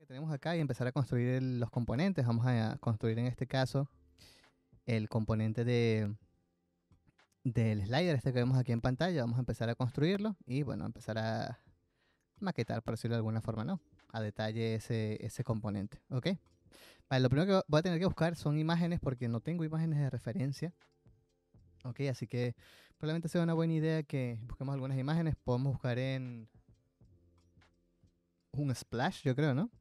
Que tenemos acá y empezar a construir los componentes. Vamos a construir en este caso el componente del slider este que vemos aquí en pantalla. Vamos a empezar a construirlo y bueno, empezar a maquetar, por decirlo de alguna forma, ¿no? A detalle ese componente, ¿ok? Vale, lo primero que voy a tener que buscar son imágenes porque no tengo imágenes de referencia, ¿ok? Así que probablemente sea una buena idea que busquemos algunas imágenes. Podemos buscar en un splash, yo creo, ¿no?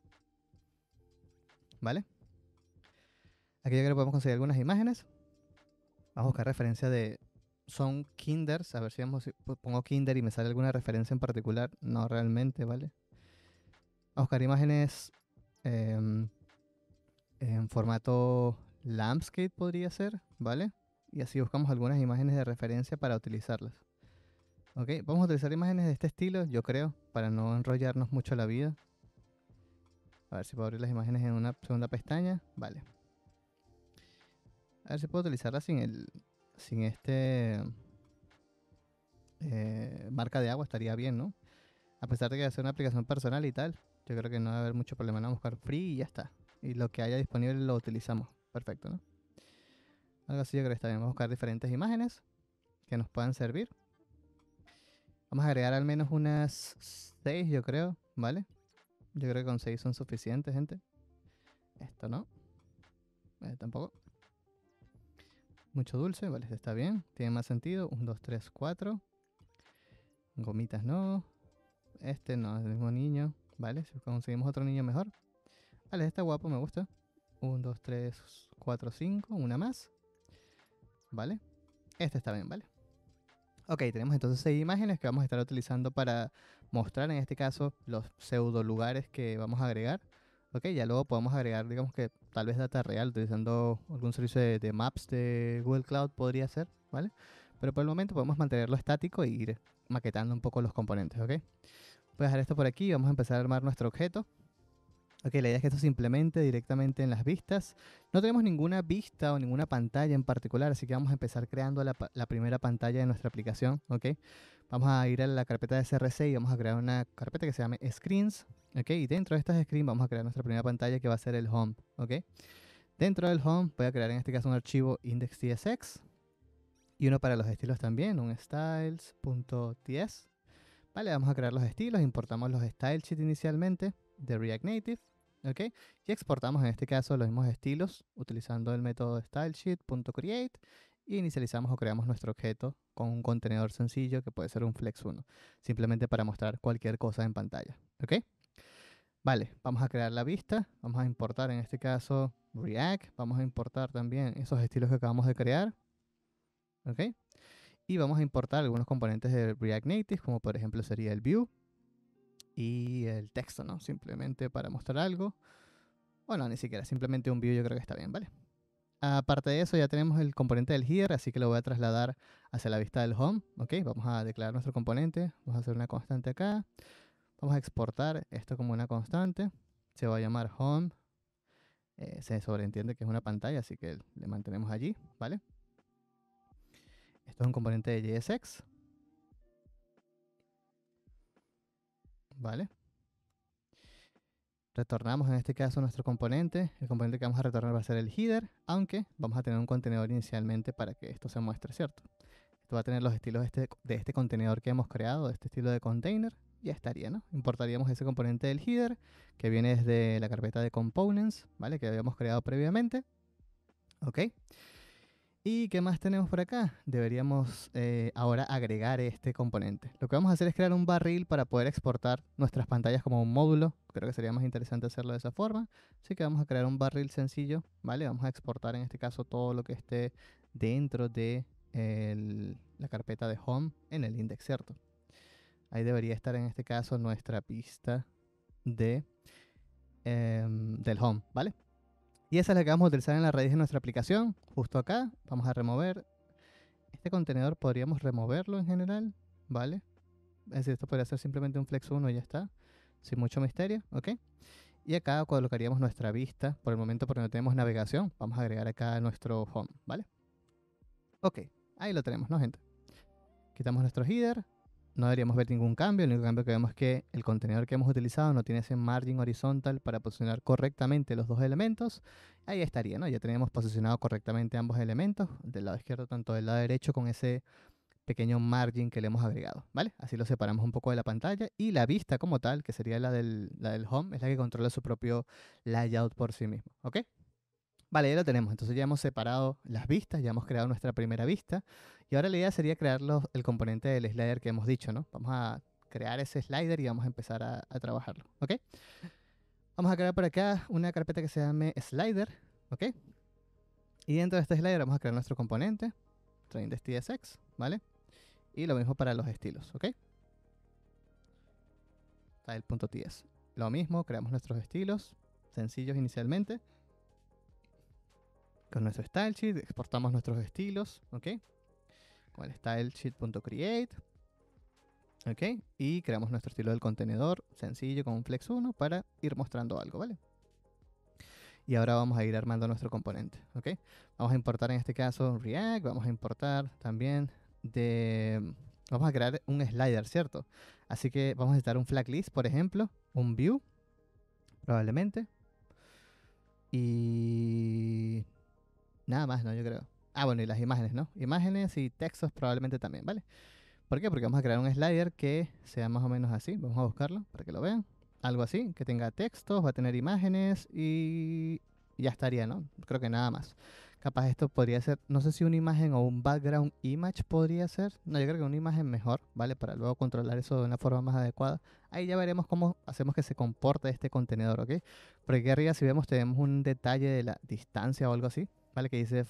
¿Vale? Aquí yo creo que podemos conseguir algunas imágenes. Vamos a buscar referencia de... Son kinders, a ver si pongo kinder y me sale alguna referencia en particular. No realmente, ¿vale? Vamos a buscar imágenes em, en formato landscape podría ser, ¿vale? Y así buscamos algunas imágenes de referencia para utilizarlas. Ok, vamos a utilizar imágenes de este estilo, yo creo, para no enrollarnos mucho la vida. A ver si puedo abrir las imágenes en una segunda pestaña. Vale. A ver si puedo utilizarlas sin este marca de agua, estaría bien, ¿no? A pesar de que va a ser una aplicación personal y tal, yo creo que no va a haber mucho problema. Vamos a buscar free y ya está. Y lo que haya disponible lo utilizamos. Perfecto, ¿no? Algo así yo creo que está bien. Vamos a buscar diferentes imágenes que nos puedan servir. Vamos a agregar al menos unas 6, yo creo, ¿vale? Yo creo que con 6 son suficientes, gente. Esto no. Tampoco. Mucho dulce, vale, está bien. Tiene más sentido. 1, 2, 3, 4. Gomitas no. Este no, es el mismo niño. Vale, si conseguimos otro niño mejor. Vale, está guapo, me gusta. 1, 2, 3, 4, 5. Una más. Vale. Este está bien, ¿vale? Ok, tenemos entonces 6 imágenes que vamos a estar utilizando para mostrar en este caso los pseudo lugares que vamos a agregar. Ok, ya luego podemos agregar, digamos que tal vez data real utilizando algún servicio de maps de Google Cloud podría ser, ¿vale? Pero por el momento podemos mantenerlo estático e ir maquetando un poco los componentes, ¿ok? Voy a dejar esto por aquí y vamos a empezar a armar nuestro objeto. Ok, la idea es que esto se implemente directamente en las vistas. No tenemos ninguna vista o ninguna pantalla en particular, así que vamos a empezar creando la primera pantalla de nuestra aplicación, ok. Vamos a ir a la carpeta de CRC y vamos a crear una carpeta que se llame Screens, ok. Y dentro de estas screens vamos a crear nuestra primera pantalla que va a ser el Home, ok. Dentro del Home voy a crear en este caso un archivo index.tsx y uno para los estilos también, un styles.ts. Vale, vamos a crear los estilos, importamos los style sheet inicialmente de React Native, ¿ok? Y exportamos en este caso los mismos estilos utilizando el método stylesheet.create y inicializamos o creamos nuestro objeto con un contenedor sencillo que puede ser un flex1, simplemente para mostrar cualquier cosa en pantalla, ¿ok? Vale, vamos a crear la vista, vamos a importar en este caso React, vamos a importar también esos estilos que acabamos de crear, ¿ok? Y vamos a importar algunos componentes de React Native, como por ejemplo sería el view y el texto, ¿no? Simplemente para mostrar algo. Bueno, ni siquiera, simplemente un view yo creo que está bien, ¿vale? Aparte de eso ya tenemos el componente del header, así que lo voy a trasladar hacia la vista del home, ¿ok? Vamos a declarar nuestro componente, vamos a hacer una constante acá, vamos a exportar esto como una constante, se va a llamar home, se sobreentiende que es una pantalla, así que le mantenemos allí, ¿vale? Esto es un componente de JSX, ¿vale? Retornamos en este caso nuestro componente. El componente que vamos a retornar va a ser el header, aunque vamos a tener un contenedor inicialmente para que esto se muestre, ¿cierto? Esto va a tener los estilos de este contenedor que hemos creado, de este estilo de container. Ya estaría, ¿no? Importaríamos ese componente del header, que viene desde la carpeta de components, ¿vale? Que habíamos creado previamente. ¿Ok? ¿Y qué más tenemos por acá? Deberíamos ahora agregar este componente. Lo que vamos a hacer es crear un barril para poder exportar nuestras pantallas como un módulo. Creo que sería más interesante hacerlo de esa forma. Así que vamos a crear un barril sencillo, ¿vale? Vamos a exportar en este caso todo lo que esté dentro de la carpeta de home en el index, ¿cierto? Ahí debería estar en este caso nuestra pista del home, ¿vale? Y esa es la que vamos a utilizar en la raíz de nuestra aplicación. Justo acá vamos a remover este contenedor, podríamos removerlo en general, ¿vale? Es decir, esto podría ser simplemente un flex1 y ya está, sin mucho misterio, ¿ok? Y acá colocaríamos nuestra vista, por el momento porque no tenemos navegación, vamos a agregar acá nuestro home, ¿vale? Ok, ahí lo tenemos, ¿no, gente? Quitamos nuestro header, no deberíamos ver ningún cambio. El único cambio que vemos es que el contenedor que hemos utilizado no tiene ese margin horizontal para posicionar correctamente los dos elementos. Ahí estaría, ¿no? Ya tenemos posicionado correctamente ambos elementos, del lado izquierdo tanto del lado derecho, con ese pequeño margin que le hemos agregado, ¿vale? Así lo separamos un poco de la pantalla, y la vista como tal, que sería la del home, es la que controla su propio layout por sí mismo, ¿ok? Vale, ya lo tenemos. Entonces ya hemos separado las vistas, ya hemos creado nuestra primera vista. Y ahora la idea sería crear el componente del slider que hemos dicho, ¿no? Vamos a crear ese slider y vamos a empezar a trabajarlo, ¿ok? Vamos a crear por acá una carpeta que se llame slider, ¿ok? Y dentro de este slider vamos a crear nuestro componente, train.tsx, ¿vale? Y lo mismo para los estilos, ¿ok? Style.ts. Lo mismo, creamos nuestros estilos sencillos inicialmente. Con nuestro style sheet exportamos nuestros estilos, ¿ok? Con el stylesheet.create, ¿ok? Y creamos nuestro estilo del contenedor sencillo con un flex 1 para ir mostrando algo, ¿vale? Y ahora vamos a ir armando nuestro componente, ¿ok? Vamos a importar en este caso React, vamos a importar también vamos a crear un slider, ¿cierto? Así que vamos a necesitar un flag list, por ejemplo, un view, probablemente. Y nada más, ¿no? Yo creo. Ah, bueno, y las imágenes, ¿no? Imágenes y textos probablemente también, ¿vale? ¿Por qué? Porque vamos a crear un slider que sea más o menos así. Vamos a buscarlo para que lo vean. Algo así, que tenga textos, va a tener imágenes y ya estaría, ¿no? Creo que nada más. Capaz esto podría ser, no sé si una imagen o un background image podría ser. No, yo creo que una imagen mejor, ¿vale? Para luego controlar eso de una forma más adecuada. Ahí ya veremos cómo hacemos que se comporte este contenedor, ¿ok? Porque aquí arriba, si vemos, tenemos un detalle de la distancia o algo así, ¿vale? Que dice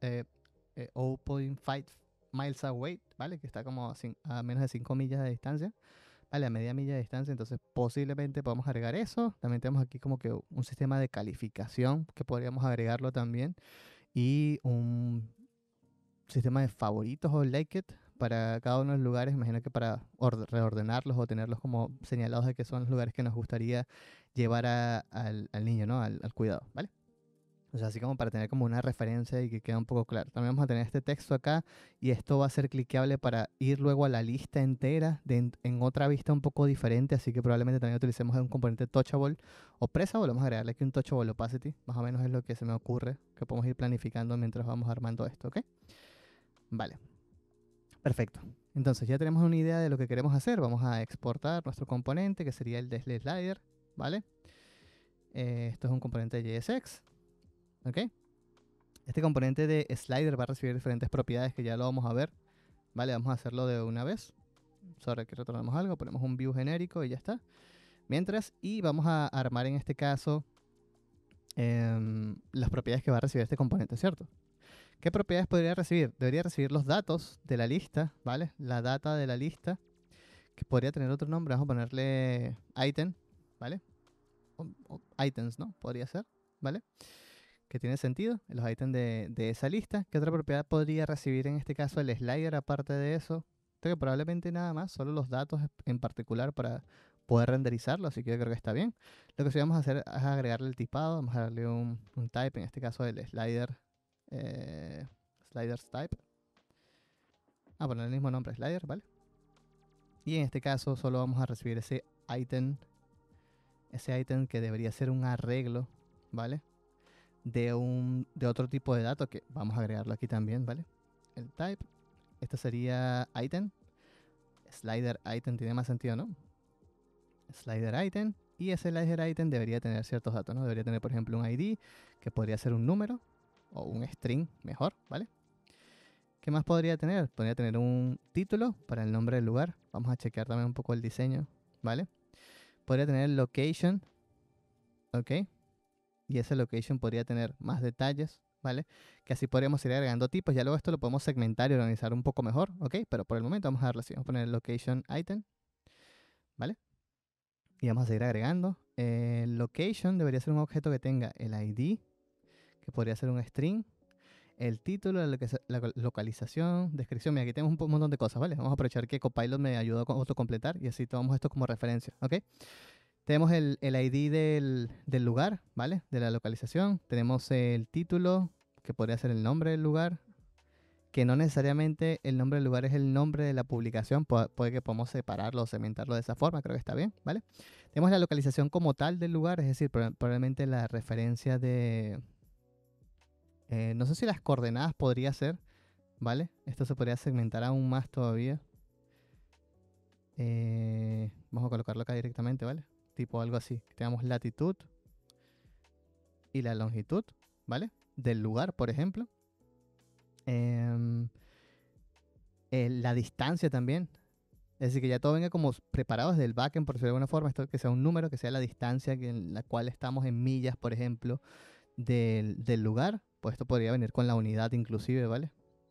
0.5 miles away, ¿vale? Que está como a menos de 5 millas de distancia, ¿vale? A media milla de distancia, entonces posiblemente podamos agregar eso. También tenemos aquí como que un sistema de calificación que podríamos agregarlo también, y un sistema de favoritos o like it para cada uno de los lugares. Imagino que para reordenarlos o tenerlos como señalados de que son los lugares que nos gustaría llevar al niño, ¿no? Al cuidado, ¿vale? O sea, así como para tener como una referencia y que quede un poco claro. También vamos a tener este texto acá, y esto va a ser cliqueable para ir luego a la lista entera en otra vista un poco diferente, así que probablemente también utilicemos un componente touchable o pressable. Vamos a agregarle aquí un touchable opacity, más o menos es lo que se me ocurre, que podemos ir planificando mientras vamos armando esto, ¿ok? Vale, perfecto. Entonces ya tenemos una idea de lo que queremos hacer. Vamos a exportar nuestro componente, que sería el de slider, ¿vale? Esto es un componente de JSX, ¿ok? Este componente de slider va a recibir diferentes propiedades que ya lo vamos a ver, ¿vale? Vamos a hacerlo de una vez. Solo que retornamos algo, ponemos un view genérico y ya está. Mientras, y vamos a armar en este caso las propiedades que va a recibir este componente, ¿cierto? ¿Qué propiedades podría recibir? Debería recibir los datos de la lista, ¿vale? La data de la lista, que podría tener otro nombre. Vamos a ponerle item, ¿vale? O items, ¿no? Podría ser, ¿vale? Que tiene sentido, los ítems de esa lista. ¿Qué otra propiedad podría recibir en este caso el slider aparte de eso? Creo que probablemente nada más, solo los datos en particular para poder renderizarlo, así que yo creo que está bien. Lo que sí vamos a hacer es agregarle el tipado. Vamos a darle un type, en este caso el slider, sliders type. Poner el mismo nombre, slider, ¿vale? Y en este caso solo vamos a recibir ese item que debería ser un arreglo, ¿vale? De otro tipo de dato que vamos a agregarlo aquí también, ¿vale? El type, esto sería item, slider item, tiene más sentido, ¿no? Slider item, y ese slider item debería tener ciertos datos, ¿no? Debería tener, por ejemplo, un ID, que podría ser un número, o un string, mejor, ¿vale? ¿Qué más podría tener? Podría tener un título para el nombre del lugar. Vamos a chequear también un poco el diseño, ¿vale? Podría tener location, ¿ok? Y ese location podría tener más detalles, ¿vale? Que así podríamos ir agregando tipos. Ya luego esto lo podemos segmentar y organizar un poco mejor, ¿ok? Pero por el momento vamos a darle así. Vamos a poner el location item, ¿vale? Y vamos a seguir agregando. El location debería ser un objeto que tenga el ID, que podría ser un string, el título, la localización, descripción. Mira, aquí tenemos un montón de cosas, ¿vale? Vamos a aprovechar que Copilot me ayudó a autocompletar y así tomamos esto como referencia, ¿ok? Tenemos el ID del lugar, ¿vale? De la localización. Tenemos el título, que podría ser el nombre del lugar. que no necesariamente el nombre del lugar es el nombre de la publicación, puede que podamos separarlo o segmentarlo de esa forma, creo que está bien, ¿vale? Tenemos la localización como tal del lugar, es decir, probablemente la referencia de, no sé si las coordenadas podría ser, ¿vale? Esto se podría segmentar aún más todavía. Vamos a colocarlo acá directamente, ¿vale? Tipo algo así. Tenemos latitud y la longitud, ¿vale? Del lugar, por ejemplo. La distancia también. Es decir, que ya todo venga como preparado desde el backend, por decirlo de alguna forma. Esto que sea un número, que sea la distancia en la cual estamos en millas, por ejemplo, del lugar. Pues esto podría venir con la unidad inclusive, ¿vale?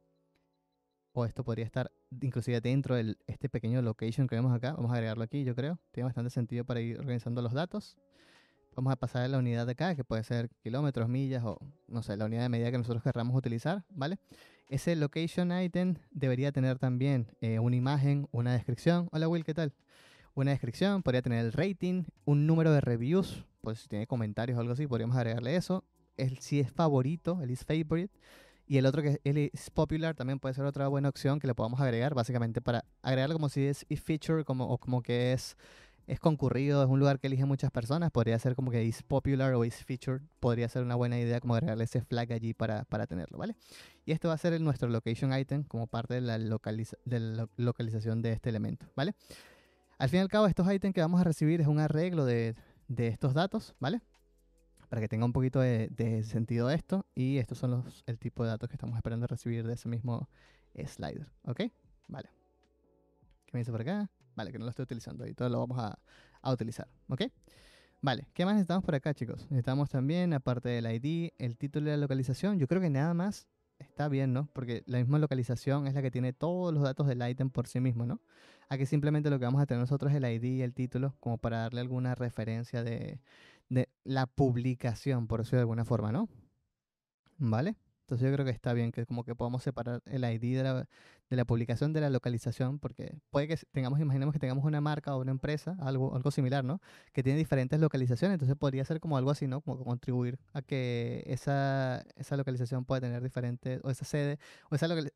O esto podría estar inclusive dentro de este pequeño location que vemos acá. Vamos a agregarlo aquí, yo creo. Tiene bastante sentido para ir organizando los datos. Vamos a pasar a la unidad de acá, que puede ser kilómetros, millas o, no sé, la unidad de medida que nosotros querramos utilizar, ¿vale? Ese location item debería tener también una imagen, una descripción. Hola Will, ¿qué tal? Una descripción, podría tener el rating, un número de reviews, pues si tiene comentarios o algo así, podríamos agregarle eso. Si es favorito, el is favorite. Y el otro que es popular también puede ser otra buena opción que le podamos agregar, básicamente para agregarlo como si es feature o como que es concurrido, es un lugar que eligen muchas personas, podría ser como que is popular o is featured, podría ser una buena idea como agregarle ese flag allí para tenerlo, ¿vale? Y esto va a ser nuestro location item como parte de la localización de este elemento, ¿vale? Al fin y al cabo, estos ítems que vamos a recibir es un arreglo de estos datos, ¿vale? Para que tenga un poquito de sentido esto. Y estos son el tipo de datos que estamos esperando recibir de ese mismo slider, ¿ok? Vale. ¿Qué me dice por acá? Vale, que no lo estoy utilizando y todo lo vamos a utilizar, ¿ok? Vale, ¿qué más necesitamos por acá, chicos? Necesitamos también, aparte del ID, el título de la localización. Yo creo que nada más está bien, ¿no? Porque la misma localización es la que tiene todos los datos del ítem por sí mismo, ¿no? Aquí simplemente lo que vamos a tener nosotros es el ID y el título, como para darle alguna referencia de la publicación, por decirlo de alguna forma, ¿no? ¿Vale? Entonces yo creo que está bien que como que podamos separar el ID de la publicación de la localización, porque puede que imaginemos que tengamos una marca o una empresa, algo similar, ¿no? Que tiene diferentes localizaciones, entonces podría ser como algo así, ¿no? Como contribuir a que esa localización pueda tener diferentes, o esa sede, o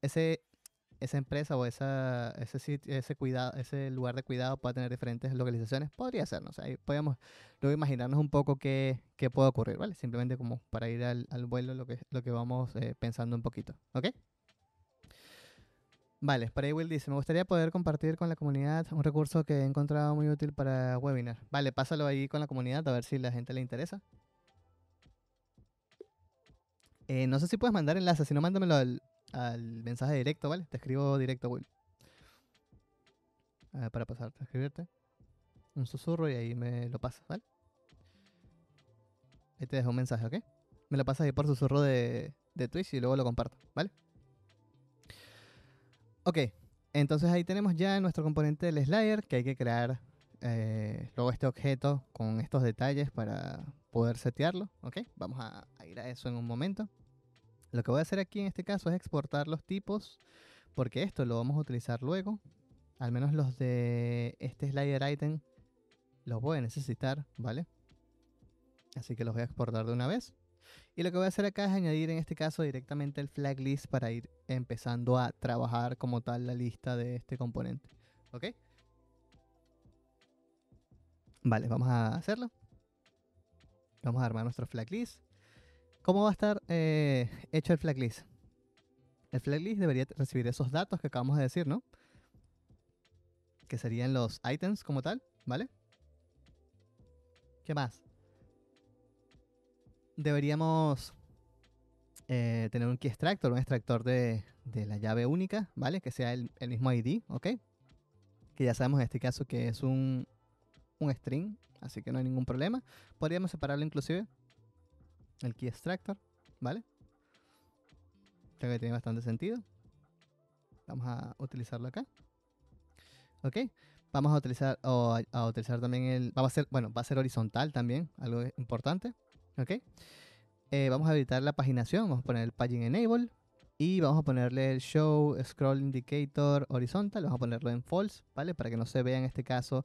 esa empresa o ese sitio, ese lugar de cuidado pueda tener diferentes localizaciones, podría ser, ¿no? O sea, ahí podemos luego imaginarnos un poco qué puede ocurrir, ¿vale? Simplemente como para ir al vuelo lo que vamos pensando un poquito, ¿ok? Vale, para ahí Will dice, me gustaría poder compartir con la comunidad un recurso que he encontrado muy útil para webinar. Vale, pásalo ahí con la comunidad a ver si la gente le interesa. No sé si puedes mandar enlaces, si no, mándamelo al mensaje directo, ¿vale? Te escribo directo, Will. Para pasarte a escribirte un susurro y ahí me lo pasas, ¿vale? Ahí te dejo un mensaje, ¿ok? Me lo pasas ahí por susurro de Twitch y luego lo comparto, ¿vale? Ok, entonces ahí tenemos ya nuestro componente del slider, que hay que crear luego este objeto con estos detalles para poder setearlo, ¿ok? Vamos a ir a eso en un momento. Lo que voy a hacer aquí en este caso es exportar los tipos, porque esto lo vamos a utilizar luego. Al menos los de este slider item los voy a necesitar, ¿vale? Así que los voy a exportar de una vez. Y lo que voy a hacer acá es añadir en este caso directamente el flag list para ir empezando a trabajar como tal la lista de este componente. ¿Ok? Vale, vamos a hacerlo. Vamos a armar nuestro flag list. ¿Cómo va a estar hecho el flag list? El flag list debería recibir esos datos que acabamos de decir, ¿no? Que serían los items como tal, ¿vale? ¿Qué más? Deberíamos tener un key extractor, un extractor de la llave única, ¿vale? Que sea el mismo ID, ¿ok? Que ya sabemos en este caso que es un string, así que no hay ningún problema. Podríamos separarlo inclusive, el key extractor, ¿vale? Creo que tiene bastante sentido. Vamos a utilizarlo acá. ¿Ok? Vamos a utilizar, a utilizar también va a ser horizontal también, algo importante. ¿Ok? Vamos a habilitar la paginación, vamos a poner el paging enable y vamos a ponerle el show scroll indicator horizontal, vamos a ponerlo en false, ¿vale? Para que no se vea en este caso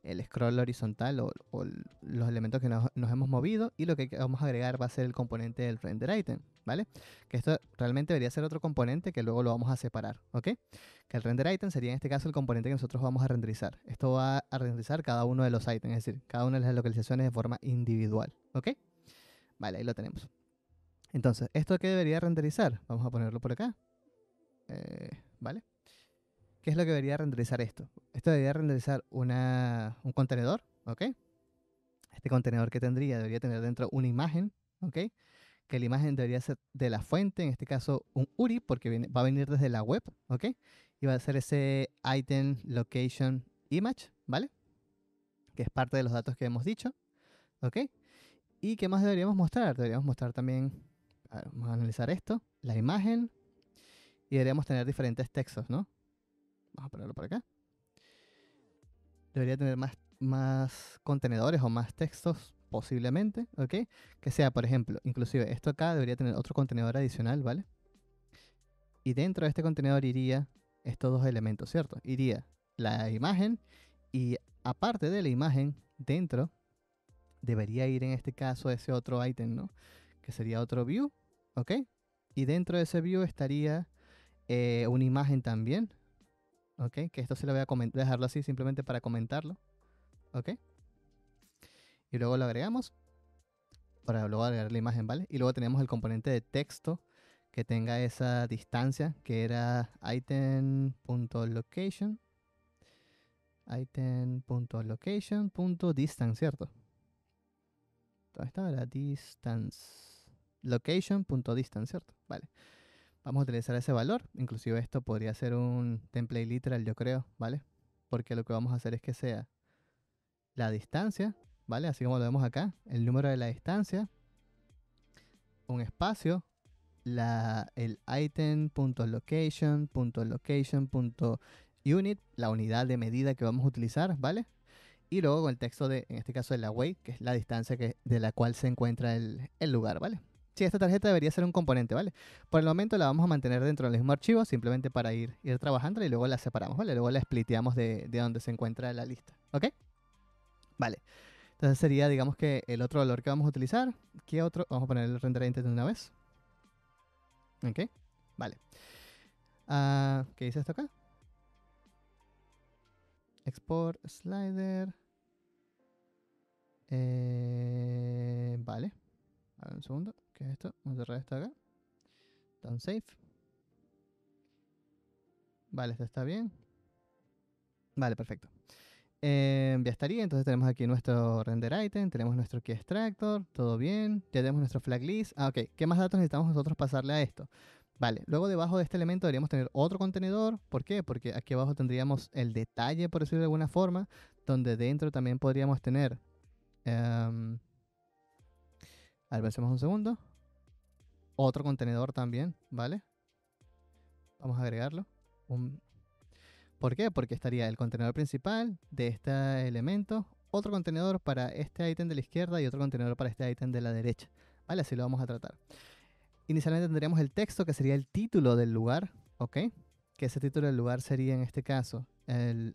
el scroll horizontal o los elementos que nos hemos movido, y lo que vamos a agregar va a ser el componente del render item, ¿vale? Que esto realmente debería ser otro componente que luego lo vamos a separar, ¿ok? Que el render item sería en este caso el componente que nosotros vamos a renderizar. Esto va a renderizar cada uno de los items, es decir, cada una de las localizaciones de forma individual, ¿ok? Vale, ahí lo tenemos. Entonces, ¿esto qué debería renderizar? Vamos a ponerlo por acá, ¿vale? ¿Qué es lo que debería renderizar esto? Esto debería renderizar un contenedor, ¿ok? Este contenedor que debería tener dentro una imagen, ¿ok? Que la imagen debería ser de la fuente, en este caso un URI, porque va a venir desde la web, ¿ok? Y va a ser ese item location image, ¿vale? Que es parte de los datos que hemos dicho, ¿ok? ¿Y qué más deberíamos mostrar? Deberíamos mostrar también, vamos a analizar esto, la imagen, y deberíamos tener diferentes textos, ¿no? Vamos a ponerlo por acá. Debería tener más contenedores o más textos posiblemente, ¿ok? Que sea, por ejemplo, inclusive esto acá debería tener otro contenedor adicional, ¿vale? Y dentro de este contenedor iría estos dos elementos, ¿cierto? Iría la imagen y aparte de la imagen, dentro debería ir en este caso ese otro ítem, ¿no? Que sería otro view, ¿ok? Y dentro de ese view estaría una imagen también, ¿ok? Que esto se lo voy a dejarlo así simplemente para comentarlo, ¿ok? Y luego lo agregamos para luego agregar la imagen, ¿vale? Y luego tenemos el componente de texto que tenga esa distancia que era item.location item.location.distance, ¿cierto? ¿Dónde estaba? Era distance location.distance, ¿cierto? Vale. Vamos a utilizar ese valor. Inclusive esto podría ser un template literal, yo creo, ¿vale? Porque lo que vamos a hacer es que sea la distancia, ¿vale? Así como lo vemos acá, el número de la distancia, un espacio, el item.location.location.unit, la unidad de medida que vamos a utilizar, ¿vale? Y luego con el texto de, en este caso, de la way, que es la distancia de la cual se encuentra el lugar, ¿vale? Sí, esta tarjeta debería ser un componente, ¿vale? Por el momento la vamos a mantener dentro del mismo archivo, simplemente para ir trabajando, y luego la separamos, ¿vale? Luego la spliteamos de donde se encuentra la lista, ¿ok? Vale. Entonces sería, digamos que el otro valor que vamos a utilizar. ¿Qué otro? Vamos a poner el render intent de una vez. ¿Ok? Vale. ¿Qué dice esto acá? Export slider. Vale. A ver un segundo. ¿Qué es esto? Vamos a cerrar esto acá. Down safe. Vale, esto está bien. Vale, perfecto. Ya estaría. Entonces tenemos aquí nuestro render item. Tenemos nuestro key extractor. Todo bien. Ya tenemos nuestro flag list. Ok. ¿Qué más datos necesitamos nosotros pasarle a esto? Vale, luego debajo de este elemento deberíamos tener otro contenedor. ¿Por qué? Porque aquí abajo tendríamos el detalle, por decirlo de alguna forma, donde dentro también podríamos tener... a ver, pensemos un segundo. Otro contenedor también, ¿vale? Vamos a agregarlo. ¿Por qué? Porque estaría el contenedor principal de este elemento, otro contenedor para este ítem de la izquierda y otro contenedor para este ítem de la derecha. ¿Vale? Así lo vamos a tratar. Inicialmente tendríamos el texto, que sería el título del lugar, ¿ok? Que ese título del lugar sería en este caso el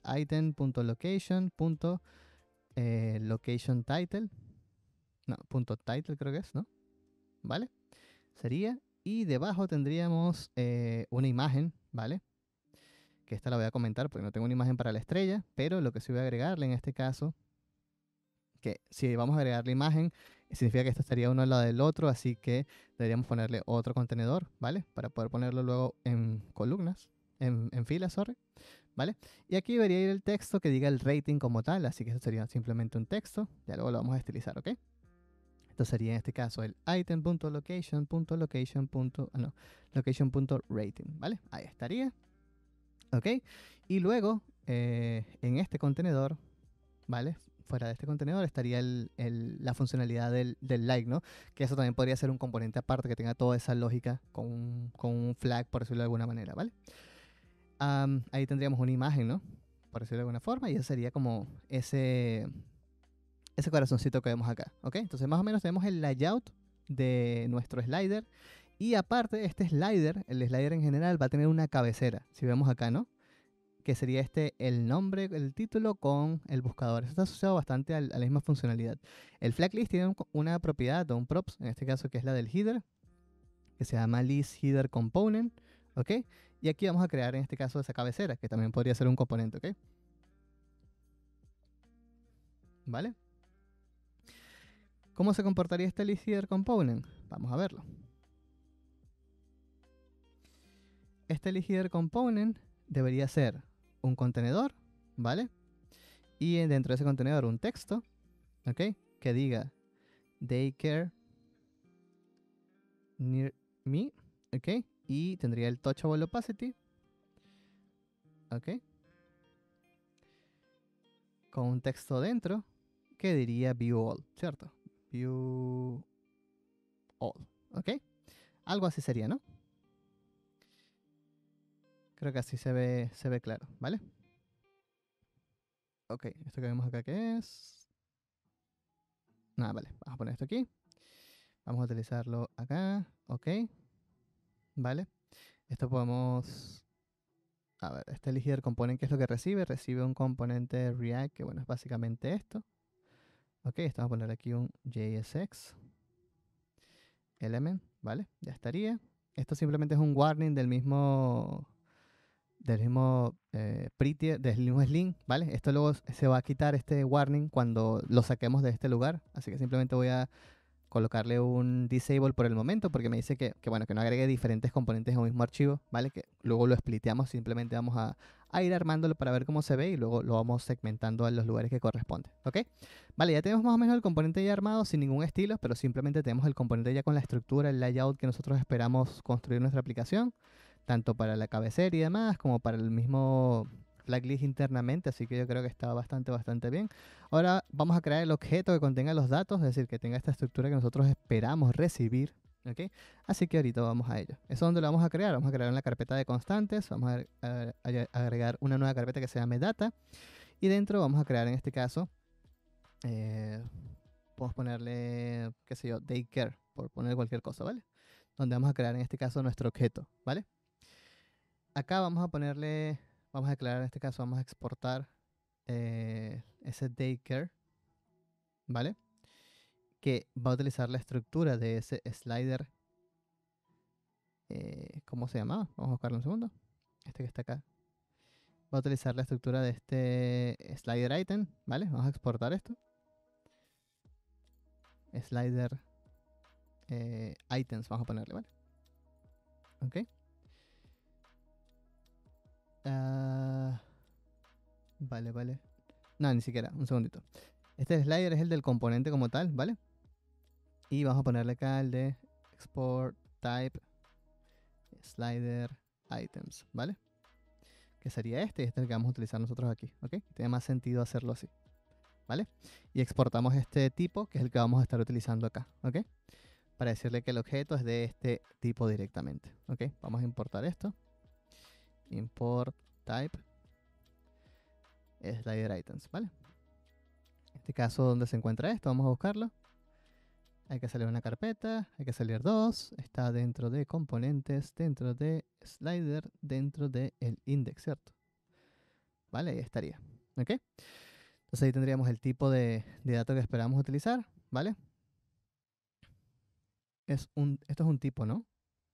item.location.location title. No, punto title creo que es, ¿no? ¿Vale? Sería. Y debajo tendríamos una imagen, ¿vale? Que esta la voy a comentar porque no tengo una imagen para la estrella, pero lo que sí voy a agregarle en este caso, que si vamos a agregar la imagen, significa que esto estaría uno al lado del otro, así que deberíamos ponerle otro contenedor, ¿vale? Para poder ponerlo luego en columnas, en filas, sorry, ¿vale? Y aquí debería ir el texto que diga el rating como tal, así que esto sería simplemente un texto, ya luego lo vamos a estilizar, ¿ok? Esto sería en este caso el location.rating, ¿vale? Ahí estaría, ¿ok? Y luego en este contenedor, ¿vale? Fuera de este contenedor estaría la funcionalidad del like, ¿no? Que eso también podría ser un componente aparte que tenga toda esa lógica con un flag, por decirlo de alguna manera, ¿vale? Ahí tendríamos una imagen, ¿no? Por decirlo de alguna forma, y eso sería como ese corazoncito que vemos acá, ¿ok? Entonces más o menos tenemos el layout de nuestro slider, y aparte este slider, el slider en general va a tener una cabecera, si vemos acá, ¿no? que sería el nombre, el título con el buscador. Eso está asociado bastante a la misma funcionalidad. El flag list tiene una propiedad o un props, en este caso que es la del header, que se llama list header component, ¿ok? Y aquí vamos a crear en este caso esa cabecera, que también podría ser un componente, ¿ok? ¿Vale? ¿Cómo se comportaría este list header component? Vamos a verlo. Este list header component debería ser un contenedor, ¿vale? Y dentro de ese contenedor un texto, ¿ok? Que diga daycare near me, ¿ok? Y tendría el touchable opacity, ¿ok? Con un texto dentro que diría view all, ¿cierto? View all, ¿ok? Algo así sería, ¿no? Creo que así se ve claro, ¿vale? Ok, esto que vemos acá, ¿qué es? Nada, vale, vamos a poner esto aquí. Vamos a utilizarlo acá, ok, ¿vale? Esto podemos... A ver, este elegir component, ¿qué es lo que recibe? Recibe un componente React, que bueno, es básicamente esto. Ok, esto vamos a poner aquí un JSX element, ¿vale? Ya estaría. Esto simplemente es un warning del mismo Sling, ¿vale? Esto luego se va a quitar este warning cuando lo saquemos de este lugar, así que simplemente voy a colocarle un disable por el momento porque me dice bueno, que no agregue diferentes componentes en un mismo archivo, ¿vale? Que luego lo spliteamos, simplemente vamos a ir armándolo para ver cómo se ve y luego lo vamos segmentando a los lugares que corresponden, ¿ok? Vale, ya tenemos más o menos el componente ya armado sin ningún estilo, pero simplemente tenemos el componente ya con la estructura, el layout que nosotros esperamos construir nuestra aplicación, tanto para la cabecera y demás, como para el mismo flag list internamente, así que yo creo que está bastante bien. Ahora vamos a crear el objeto que contenga los datos, es decir, que tenga esta estructura que nosotros esperamos recibir, ¿ok? Así que ahorita vamos a ello. ¿Eso dónde lo vamos a crear? Vamos a crear en la carpeta de constantes, vamos a agregar una nueva carpeta que se llame data, y dentro vamos a crear en este caso, podemos ponerle, qué sé yo, daycare, por poner cualquier cosa, ¿vale? Donde vamos a crear en este caso nuestro objeto, ¿vale? Acá vamos a ponerle, vamos a declarar en este caso, vamos a exportar ese daycare, ¿vale? Que va a utilizar la estructura de ese slider. ¿Cómo se llama? Vamos a buscarlo un segundo. Este que está acá. Va a utilizar la estructura de este slider item, ¿vale? Vamos a exportar esto. Slider items, vamos a ponerle, ¿vale? Ok. Vale. No, ni siquiera, un segundito. Este slider es el del componente como tal, ¿vale? Y vamos a ponerle acá el de export type slider items, ¿vale? Que sería este, y este es el que vamos a utilizar nosotros aquí, ¿ok? Tiene más sentido hacerlo así, ¿vale? Y exportamos este tipo, que es el que vamos a estar utilizando acá, ¿ok? Para decirle que el objeto es de este tipo directamente, ¿ok? Vamos a importar esto. Import type slider items, ¿vale? En este caso, ¿dónde se encuentra esto? Vamos a buscarlo. Hay que salir una carpeta, hay que salir dos. Está dentro de componentes, dentro de slider, dentro del index, ¿cierto? Vale, ahí estaría, ¿ok? Entonces ahí tendríamos el tipo de dato que esperamos utilizar, ¿vale? Esto es un tipo, ¿no?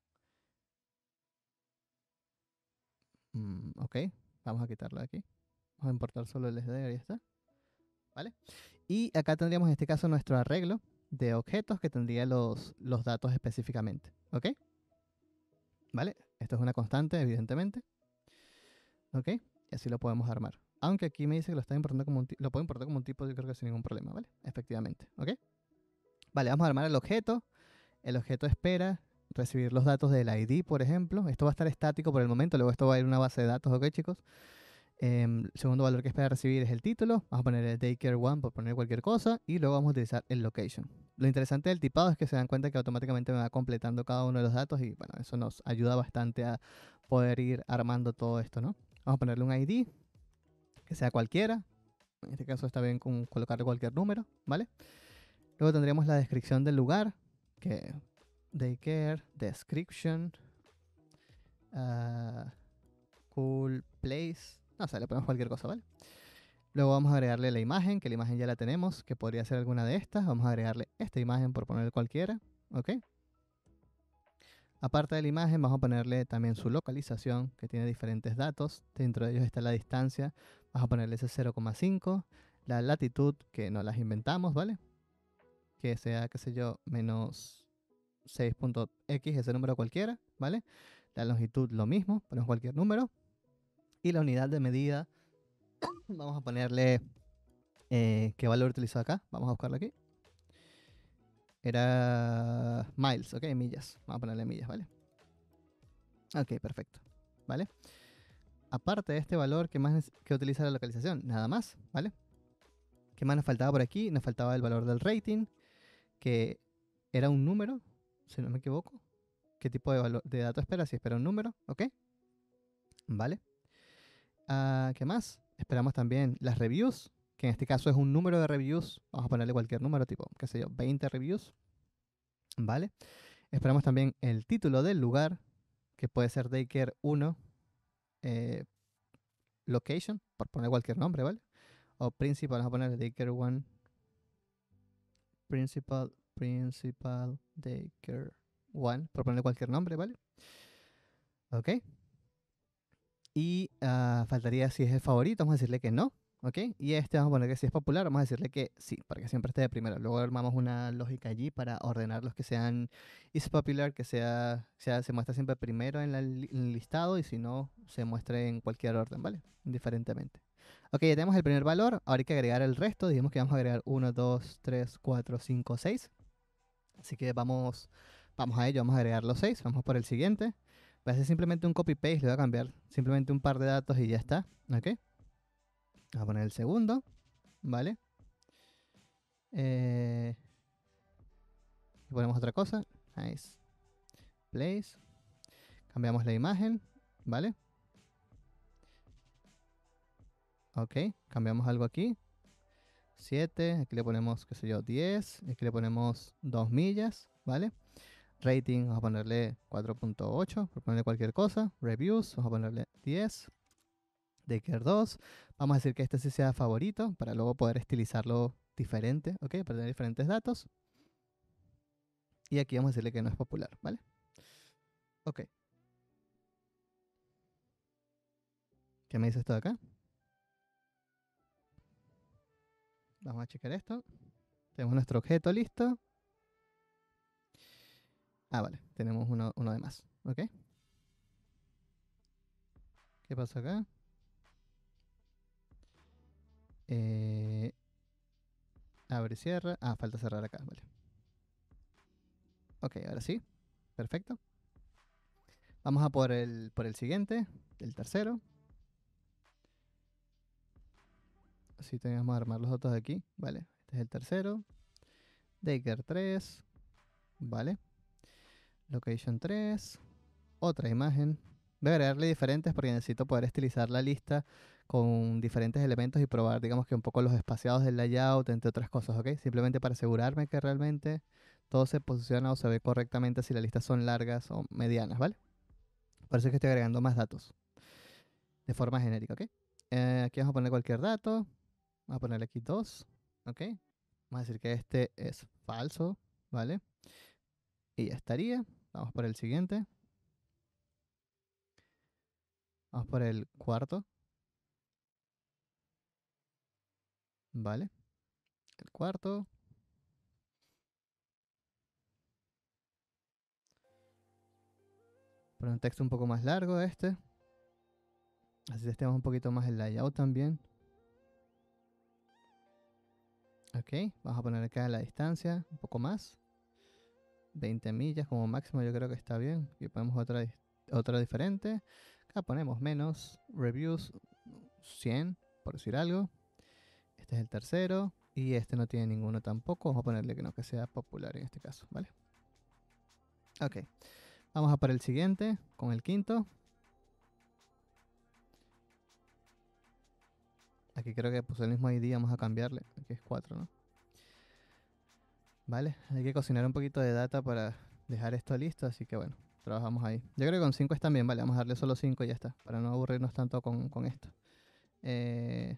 Ok, vamos a quitarlo de aquí. Vamos a importar solo el SD, ahí está. ¿Vale? Y acá tendríamos en este caso nuestro arreglo de objetos que tendría los datos específicamente, ¿ok? ¿Vale? Esto es una constante, evidentemente. ¿Ok? Y así lo podemos armar. Aunque aquí me dice que lo está importando como lo puedo importar como un tipo, yo creo que sin ningún problema, ¿vale? Efectivamente, ¿ok? Vale, vamos a armar el objeto. El objeto espera recibir los datos del ID, por ejemplo. Esto va a estar estático por el momento, luego esto va a ir a una base de datos, ¿ok, chicos? El segundo valor que espera recibir es el título. Vamos a poner el daycare1 por poner cualquier cosa. Y luego vamos a utilizar el location. Lo interesante del tipado es que se dan cuenta que automáticamente me va completando cada uno de los datos. Y bueno, eso nos ayuda bastante a poder ir armando todo esto, ¿no? Vamos a ponerle un ID, que sea cualquiera. En este caso está bien con colocarle cualquier número, ¿vale? Luego tendríamos la descripción del lugar, que daycare, description, cool place, No sé, le ponemos cualquier cosa, ¿vale? Luego vamos a agregarle la imagen, que la imagen ya la tenemos, que podría ser alguna de estas. Vamos a agregarle esta imagen por poner cualquiera, ¿ok? Aparte de la imagen, vamos a ponerle también su localización, que tiene diferentes datos. Dentro de ellos está la distancia. Vamos a ponerle ese 0,5. La latitud, que no las inventamos, ¿vale? Que sea, qué sé yo, menos 6.x, ese número cualquiera, ¿vale? La longitud, lo mismo, ponemos cualquier número. Y la unidad de medida, vamos a ponerle qué valor utilizó acá. Vamos a buscarlo aquí. Era miles, ok, millas. Vamos a ponerle millas, ¿vale? Ok, perfecto, ¿vale? Aparte de este valor, ¿qué más que utiliza la localización? Nada más, ¿vale? ¿Qué más nos faltaba por aquí? Nos faltaba el valor del rating, que era un número, si no me equivoco. ¿Qué tipo de valor de dato espera? Si espera un número, ¿ok? ¿Vale? ¿Qué más? Esperamos también las reviews, que en este caso es un número de reviews. Vamos a ponerle cualquier número, tipo, qué sé yo, 20 reviews, ¿vale? Esperamos también el título del lugar, que puede ser Daycare 1 Location, por poner cualquier nombre, ¿vale? O Principal, vamos a poner Daycare 1 Principal Daycare 1, por ponerle cualquier nombre, ¿vale? Ok. Y faltaría si es el favorito, vamos a decirle que no, ¿ok? Y este vamos a poner que si es popular, vamos a decirle que sí, para que siempre esté de primero. Luego armamos una lógica allí para ordenar los que sean is popular, que se muestra siempre primero en el listado y si no, se muestre en cualquier orden, ¿vale? Indiferentemente. Ok, ya tenemos el primer valor, ahora hay que agregar el resto, digamos que vamos a agregar 1, 2, 3, 4, 5, 6. Así que vamos a ello, vamos a agregar los 6, vamos por el siguiente. Voy a hacer simplemente un copy-paste, le voy a cambiar simplemente un par de datos y ya está, ¿ok? Vamos a poner el segundo, ¿vale? Y ponemos otra cosa, nice, place, cambiamos la imagen, ¿vale? Ok, cambiamos algo aquí, 7, aquí le ponemos, qué sé yo, 10, aquí le ponemos 2 millas, ¿vale? Rating, vamos a ponerle 4.8, por ponerle cualquier cosa, reviews, vamos a ponerle 10. Daycare 2. Vamos a decir que este sí sea favorito para luego poder estilizarlo diferente, ¿ok? Para tener diferentes datos. Y aquí vamos a decirle que no es popular, ¿vale? Ok. ¿Qué me dice esto de acá? Vamos a checar esto. Tenemos nuestro objeto listo. Vale. Tenemos uno de más, ¿ok? ¿Qué pasa acá? Abre y cierra. Falta cerrar acá, vale. Ok, ahora sí. Perfecto. Vamos a por el siguiente, el tercero. Así tenemos que armar los otros de aquí, ¿vale? Este es el tercero. Daycare 3, ¿vale? Location 3. Otra imagen. Voy a agregarle diferentes porque necesito poder estilizar la lista con diferentes elementos y probar, digamos que un poco los espaciados del layout, entre otras cosas, ¿ok? Simplemente para asegurarme que realmente todo se posiciona o se ve correctamente si las listas son largas o medianas, ¿vale? Por eso es que estoy agregando más datos de forma genérica, ¿ok? Aquí vamos a poner cualquier dato. Vamos a ponerle aquí 2, ¿ok? Vamos a decir que este es falso, ¿vale? Y ya estaría. Vamos por el siguiente. Vamos por el cuarto, ¿vale? El cuarto. Por un texto un poco más largo este. Así estemos un poquito más el layout también. Ok, vamos a poner acá la distancia un poco más. 20 millas como máximo, yo creo que está bien. Aquí ponemos otra diferente. Acá ponemos menos. Reviews 100, por decir algo. Este es el tercero. Y este no tiene ninguno tampoco. Vamos a ponerle que no, que sea popular en este caso, ¿vale? Ok, vamos a por el siguiente, con el quinto. Aquí creo que puso el mismo ID, vamos a cambiarle. Aquí es 4, ¿no? Vale, hay que cocinar un poquito de data para dejar esto listo, así que bueno, trabajamos ahí. Yo creo que con 5 están bien, vale, vamos a darle solo 5 y ya está, para no aburrirnos tanto con esto. Eh,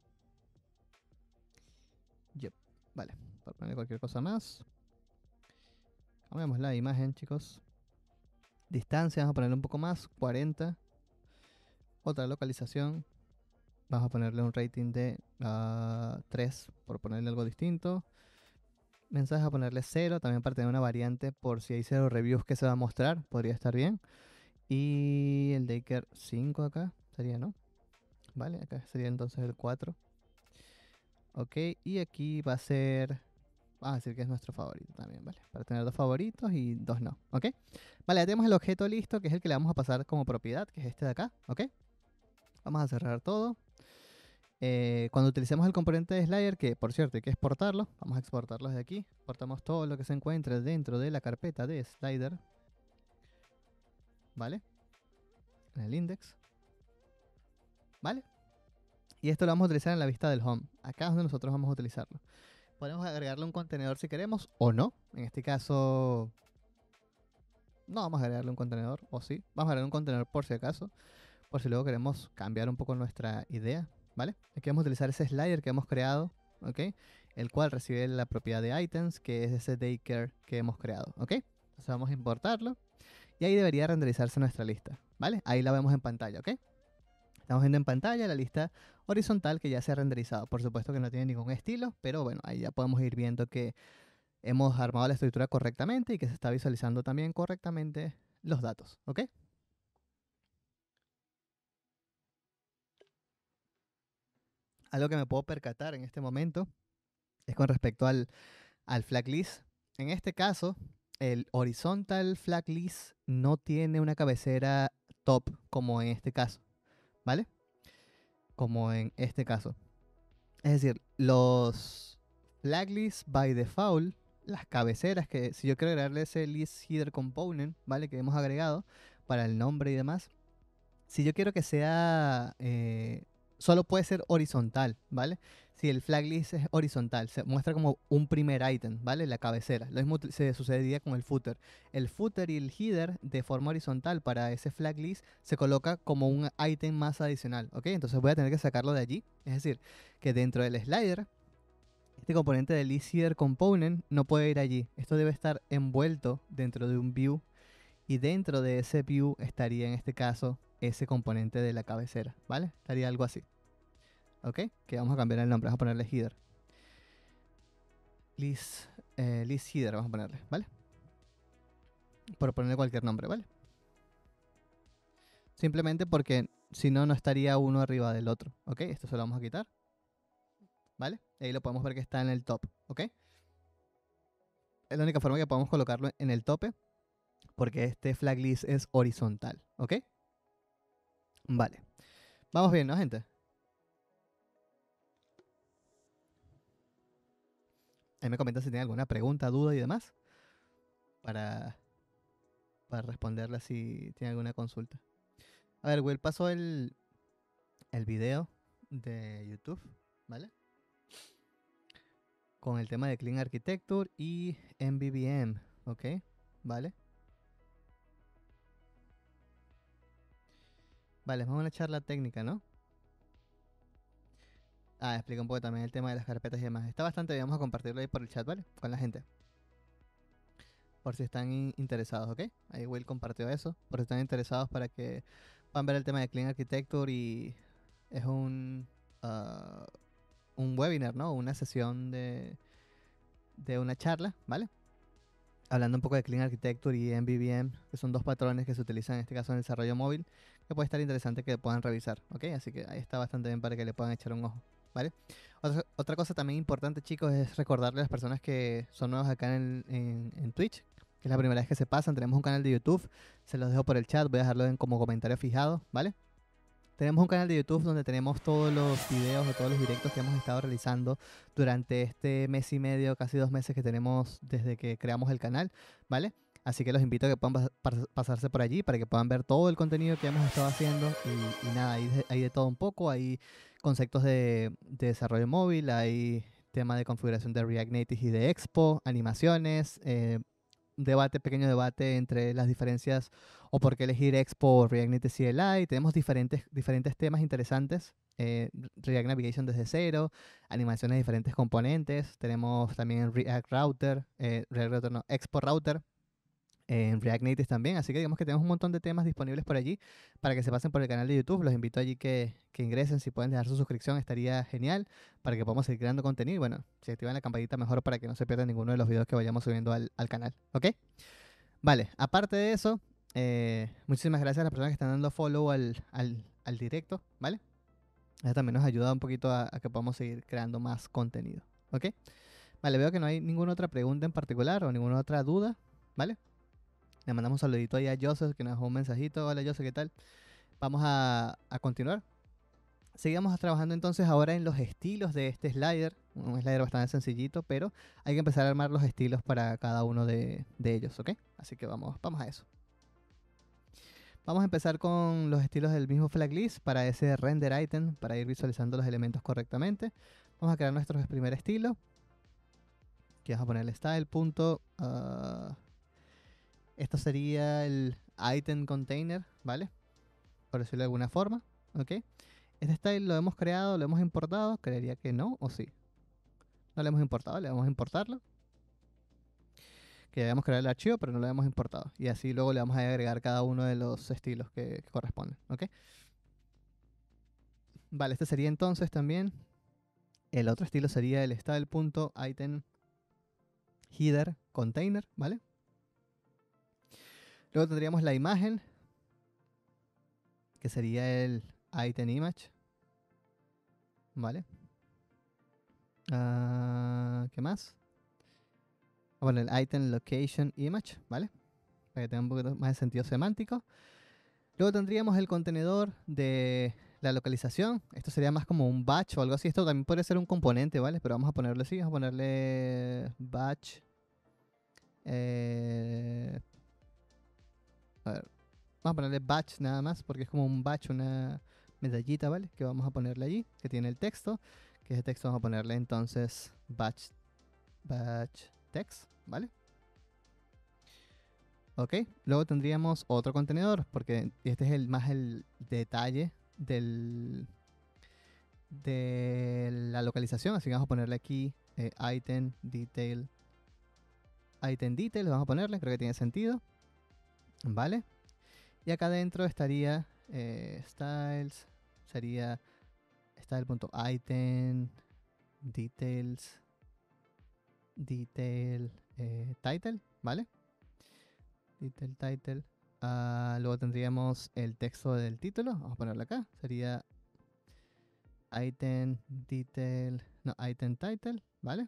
yep, vale, para poner cualquier cosa más. Cambiamos la imagen, chicos. Distancia, vamos a ponerle un poco más, 40. Otra localización, vamos a ponerle un rating de 3, por ponerle algo distinto. Mensaje a ponerle 0, también para tener una variante por si hay 0 reviews que se va a mostrar, podría estar bien. Y el daycare 5 acá, sería, ¿no? Vale, acá sería entonces el 4. Ok, y aquí va a ser... Vamos a decir que es nuestro favorito también, ¿vale? Para tener 2 favoritos y 2 no, ¿ok? Vale, ya tenemos el objeto listo, que es el que le vamos a pasar como propiedad, que es este de acá, ¿ok? Vamos a cerrar todo. Cuando utilicemos el componente de slider, que por cierto hay que exportarlo, vamos a exportarlo desde aquí. Exportamos todo lo que se encuentre dentro de la carpeta de slider, ¿vale? En el index, ¿vale? Y esto lo vamos a utilizar en la vista del home. Acá es donde nosotros vamos a utilizarlo. Podemos agregarle un contenedor si queremos o no. En este caso, no vamos a agregarle un contenedor, o sí. Vamos a agregar un contenedor por si acaso, por si luego queremos cambiar un poco nuestra idea, ¿vale? Aquí vamos a utilizar ese slider que hemos creado, ¿ok? El cual recibe la propiedad de items, que es ese daycare que hemos creado, ¿ok? Entonces vamos a importarlo y ahí debería renderizarse nuestra lista, ¿vale? Ahí la vemos en pantalla, ¿ok? Estamos viendo en pantalla la lista horizontal que ya se ha renderizado. Por supuesto que no tiene ningún estilo, pero bueno, ahí ya podemos ir viendo que hemos armado la estructura correctamente y que se está visualizando también correctamente los datos, ¿ok? Algo que me puedo percatar en este momento es con respecto al flag list. En este caso, el horizontal flag list no tiene una cabecera top como en este caso, ¿vale? Como en este caso. Es decir, los flag lists by default, las cabeceras que si yo quiero agregarle ese list header component, ¿vale? Que hemos agregado para el nombre y demás. Si yo quiero que sea, solo puede ser horizontal, ¿vale? Si el flag list es horizontal, se muestra como un primer ítem, ¿vale? La cabecera. Lo mismo se sucedería con el footer. El footer y el header de forma horizontal para ese flag list se coloca como un ítem más adicional, ¿ok? Entonces voy a tener que sacarlo de allí. Es decir, que dentro del slider, este componente del list header component no puede ir allí. Esto debe estar envuelto dentro de un view y dentro de ese view estaría en este caso ese componente de la cabecera, ¿vale? Estaría algo así, ¿ok? Que vamos a cambiar el nombre, vamos a ponerle header. List, list header vamos a ponerle, ¿vale? Por ponerle cualquier nombre, ¿vale? Simplemente porque si no, no estaría uno arriba del otro, ¿ok? Esto se lo vamos a quitar, ¿vale? Ahí lo podemos ver que está en el top, ¿ok? Es la única forma que podemos colocarlo en el tope porque este flag list es horizontal, ¿ok? Vale. Vamos bien, ¿no, gente? Ahí me comentan si tienen alguna pregunta, duda y demás para, para responderla si tienen alguna consulta. A ver, Will pasó el video de YouTube, ¿vale? Con el tema de Clean Architecture y MVVM, ¿ok? ¿Vale? Vale, vamos a una charla técnica, ¿no? Explica un poco también el tema de las carpetas y demás. Está bastante bien, vamos a compartirlo ahí por el chat, ¿vale? Con la gente. Por si están interesados, ¿ok? Ahí Will compartió eso. Por si están interesados para que puedan ver el tema de Clean Architecture y es un webinar, ¿no? Una sesión de una charla, ¿vale? Hablando un poco de Clean Architecture y MVVM, que son dos patrones que se utilizan en este caso en el desarrollo móvil, que puede estar interesante que puedan revisar, ¿ok? Así que ahí está bastante bien para que le puedan echar un ojo, ¿vale? Otra cosa también importante, chicos, es recordarle a las personas que son nuevas acá en Twitch, que es la primera vez que se pasan. Tenemos un canal de YouTube, se los dejo por el chat, voy a dejarlo como comentario fijado, ¿vale? Tenemos un canal de YouTube donde tenemos todos los videos o todos los directos que hemos estado realizando durante este mes y medio, casi 2 meses que tenemos desde que creamos el canal, ¿vale? Así que los invito a que puedan pasarse por allí para que puedan ver todo el contenido que hemos estado haciendo y nada, hay de todo un poco, hay conceptos de desarrollo móvil, hay tema de configuración de React Native y de Expo, animaciones, pequeño debate entre las diferencias o por qué elegir Expo o React Native CLI. Tenemos diferentes temas interesantes. React Navigation desde cero, animaciones de diferentes componentes. Tenemos también React Router, React Router no, Expo Router en React Native también. Así que digamos que tenemos un montón de temas disponibles por allí para que se pasen por el canal de YouTube. Los invito allí que ingresen. Si pueden dejar su suscripción estaría genial para que podamos seguir creando contenido. Y bueno, si activan la campanita mejor para que no se pierdan ninguno de los videos que vayamos subiendo al canal. ¿Ok? Vale, aparte de eso, muchísimas gracias a las personas que están dando follow al directo. ¿Vale? Eso también nos ayuda un poquito a que podamos seguir creando más contenido. ¿Ok? Vale, veo que no hay ninguna otra pregunta en particular o ninguna otra duda. ¿Vale? Le mandamos un saludito ahí a Joseph que nos dejó un mensajito. Hola Joseph, ¿qué tal? Vamos a continuar. Seguimos trabajando entonces ahora en los estilos de este slider. Un slider bastante sencillito, pero hay que empezar a armar los estilos para cada uno de ellos, ¿ok? Así que vamos a eso. Vamos a empezar con los estilos del mismo flag list para ese render item, para ir visualizando los elementos correctamente. Vamos a crear nuestro primer estilo. Aquí vamos a ponerle style. Esto sería el item container, ¿vale? Por decirlo de alguna forma, ¿ok? Este style lo hemos creado, lo hemos importado, creería que no, o sí. No lo hemos importado, le vamos a importarlo. Que ya habíamos creado el archivo, pero no lo hemos importado. Y así luego le vamos a agregar cada uno de los estilos que corresponden, ¿ok? Vale, este sería entonces también. El otro estilo sería el style.item header container, ¿vale? Luego tendríamos la imagen, que sería el item image, ¿vale? ¿Qué más? Bueno, el item location image, ¿vale? Para que tenga un poquito más de sentido semántico. Luego tendríamos el contenedor de la localización. Esto sería más como un batch o algo así. Esto también puede ser un componente, ¿vale? Pero vamos a ponerle así, vamos a ponerle batch. A ver, vamos a ponerle batch nada más porque es como un batch, una medallita, ¿vale? Que vamos a ponerle allí, que tiene el texto. Que ese texto vamos a ponerle entonces batch text, ¿vale? Ok, luego tendríamos otro contenedor, porque este es el detalle de la localización, así que vamos a ponerle aquí item detail, vamos a ponerle, creo que tiene sentido, ¿vale? Y acá adentro estaría styles, sería style.item details detail title, ¿vale? Detail title. Luego tendríamos el texto del título. Vamos a ponerlo acá. Sería item detail. No, item title. ¿Vale?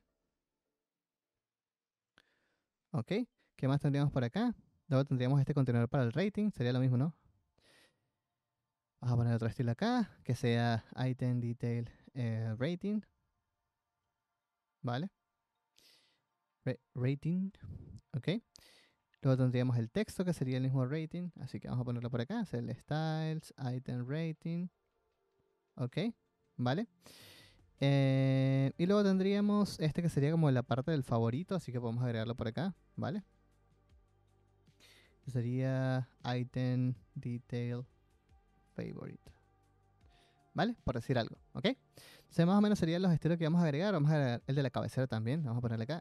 Ok. ¿Qué más tendríamos por acá? Luego tendríamos este contenedor para el rating. Sería lo mismo, ¿no? Vamos a poner otro estilo acá. Que sea item detail rating. ¿Vale? Rating. Ok. Luego tendríamos el texto que sería el mismo rating. Así que vamos a ponerlo por acá. Es el styles, item rating. Ok. ¿Vale? Y luego tendríamos este que sería como la parte del favorito, así que podemos agregarlo por acá, ¿vale? Sería item detail favorite, ¿vale? Por decir algo, ¿ok? Entonces más o menos serían los estilos que vamos a agregar. Vamos a agregar el de la cabecera también. Vamos a ponerle acá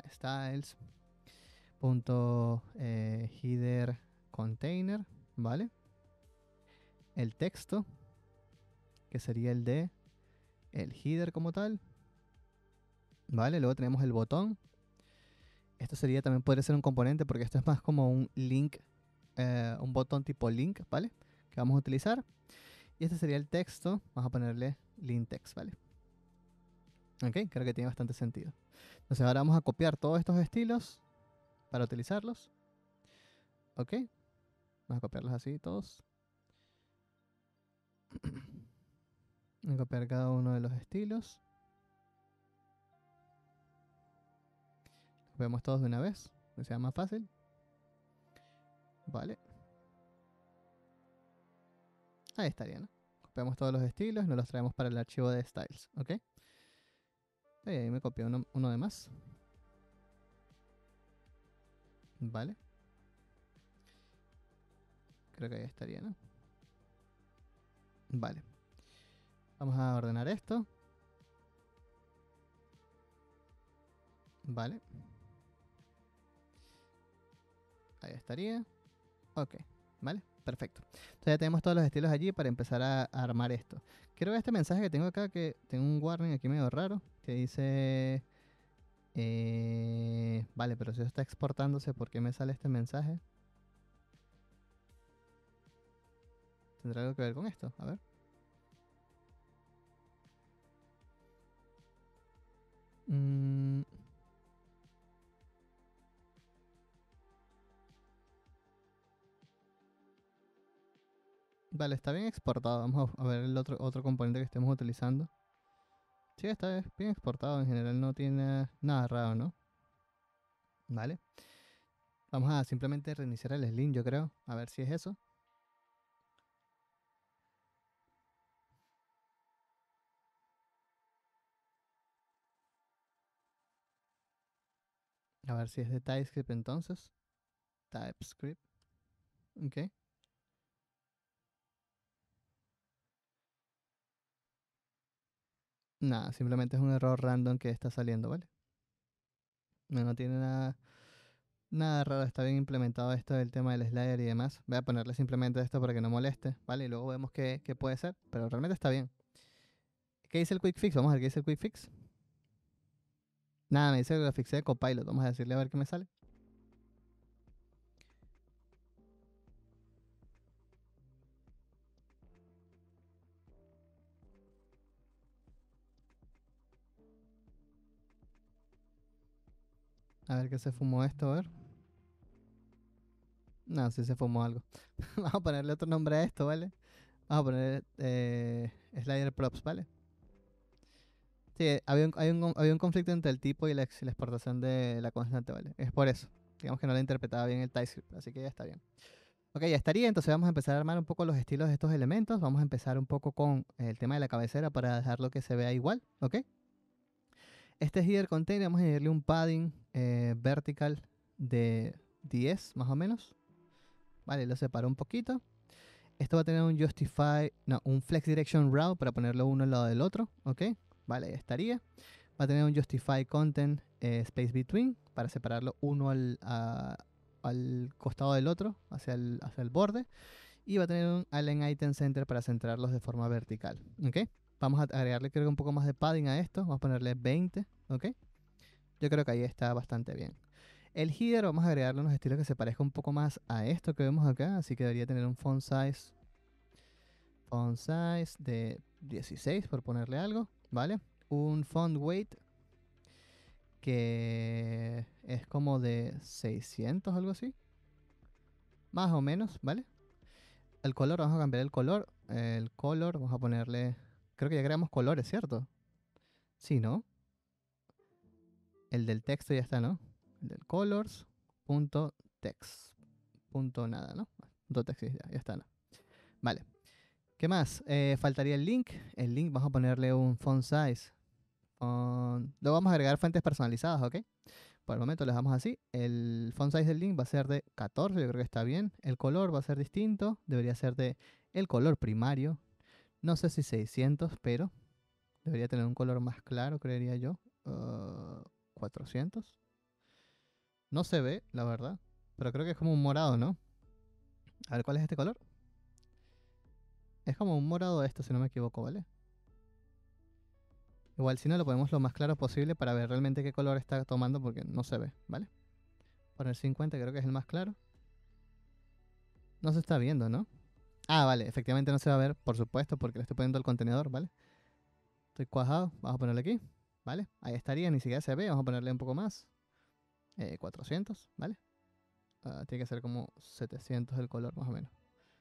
styles.header container, ¿vale? El texto, que sería el de el header como tal, ¿vale? Luego tenemos el botón. Esto sería también podría ser un componente porque esto es más como un link, un botón tipo link, ¿vale? Que vamos a utilizar. Y este sería el texto. Vamos a ponerle link text, ¿vale? Ok, creo que tiene bastante sentido. Entonces ahora vamos a copiar todos estos estilos para utilizarlos. Ok, vamos a copiarlos así todos. Voy a copiar cada uno de los estilos. Copiamos todos de una vez, que sea más fácil. Vale. Ahí estaría, ¿no? Copiamos todos los estilos y nos los traemos para el archivo de styles, ¿ok? Ahí me copié uno de más. Vale. creo que ahí estaría, ¿no? Vale. Vamos a ordenar esto. Vale. Ahí estaría. Ok. Vale. Perfecto. Entonces ya tenemos todos los estilos allí para empezar a armar esto. Quiero ver este mensaje que tengo acá, que tengo un warning aquí medio raro, que dice... vale, pero si eso está exportándose, ¿por qué me sale este mensaje? ¿Tendrá algo que ver con esto? A ver. Mm, vale, está bien exportado. Vamos a ver el otro componente que estemos utilizando. Sí, está bien exportado. En general no tiene nada raro, ¿no? Vale. Vamos a simplemente reiniciar el Slim, yo creo. A ver si es eso. A ver si es de TypeScript entonces. TypeScript. Ok. Nada, simplemente es un error random que está saliendo, ¿vale? No tiene nada raro, está bien implementado esto del tema del slider y demás. Voy a ponerle simplemente esto para que no moleste, ¿vale? Y luego vemos qué puede ser, pero realmente está bien. ¿Qué dice el quick fix? Vamos a ver qué dice el quick fix. Nada, me dice que lo fixé de Copilot. Vamos a decirle a ver qué me sale. A ver qué se fumó esto, a ver. No, sí se fumó algo. Vamos a ponerle otro nombre a esto, ¿vale? Vamos a poner slider props, ¿vale? Sí, había un conflicto entre el tipo y la exportación de la constante, ¿vale? Es por eso. Digamos que no le interpretaba bien el TypeScript, así que ya está bien. Ok, ya estaría. Entonces vamos a empezar a armar un poco los estilos de estos elementos. Vamos a empezar un poco con el tema de la cabecera para dejarlo que se vea igual, ¿ok? Este header container, vamos a añadirle un padding vertical de 10 más o menos. Vale, lo separo un poquito. Esto va a tener un un flex direction route para ponerlo uno al lado del otro, ¿ok? Vale, ya estaría. Va a tener un justify content space between para separarlo uno al costado del otro, hacia el borde. Y va a tener un align item center para centrarlos de forma vertical, ¿ok? Vamos a agregarle creo que un poco más de padding a esto. Vamos a ponerle 20, ¿ok? Yo creo que ahí está bastante bien. El header vamos a agregarle unos estilos que se parezca un poco más a esto que vemos acá. Así que debería tener un font size de 16 por ponerle algo, ¿vale? Un font weight que es como de 600, algo así. Más o menos, ¿vale? El color, vamos a cambiar el color. El color, vamos a ponerle... Creo que ya creamos colores, ¿cierto? Sí, ¿no? El del texto ya está, ¿no? El del colors, punto text, punto nada, ¿no? Punto text, ya está, ¿no? Vale. ¿Qué más? Faltaría el link. El link vamos a ponerle un font size. Luego vamos a agregar fuentes personalizadas, ¿ok? Por el momento les damos así. El font size del link va a ser de 14, yo creo que está bien. El color va a ser distinto. Debería ser de el color primario. No sé si 600, pero debería tener un color más claro, creería yo. 400. No se ve, la verdad. Pero creo que es como un morado, ¿no? A ver, ¿cuál es este color? Es como un morado esto, si no me equivoco, ¿vale? Igual si no lo ponemos lo más claro posible para ver realmente qué color está tomando porque no se ve, ¿vale? Poner 50 creo que es el más claro. No se está viendo, ¿no? Ah, vale, efectivamente no se va a ver, por supuesto, porque le estoy poniendo el contenedor, ¿vale? Estoy cuajado, vamos a ponerle aquí, ¿vale? Ahí estaría, ni siquiera se ve, vamos a ponerle un poco más. 400, ¿vale? Tiene que ser como 700 el color, más o menos.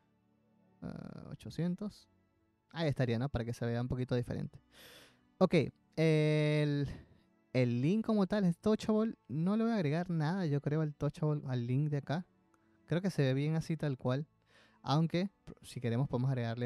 800. Ahí estaría, ¿no? Para que se vea un poquito diferente. Ok, el, el link como tal es touchable. No le voy a agregar nada, yo creo, al touchable, al link de acá. Creo que se ve bien así tal cual. Aunque, si queremos, podemos agregarle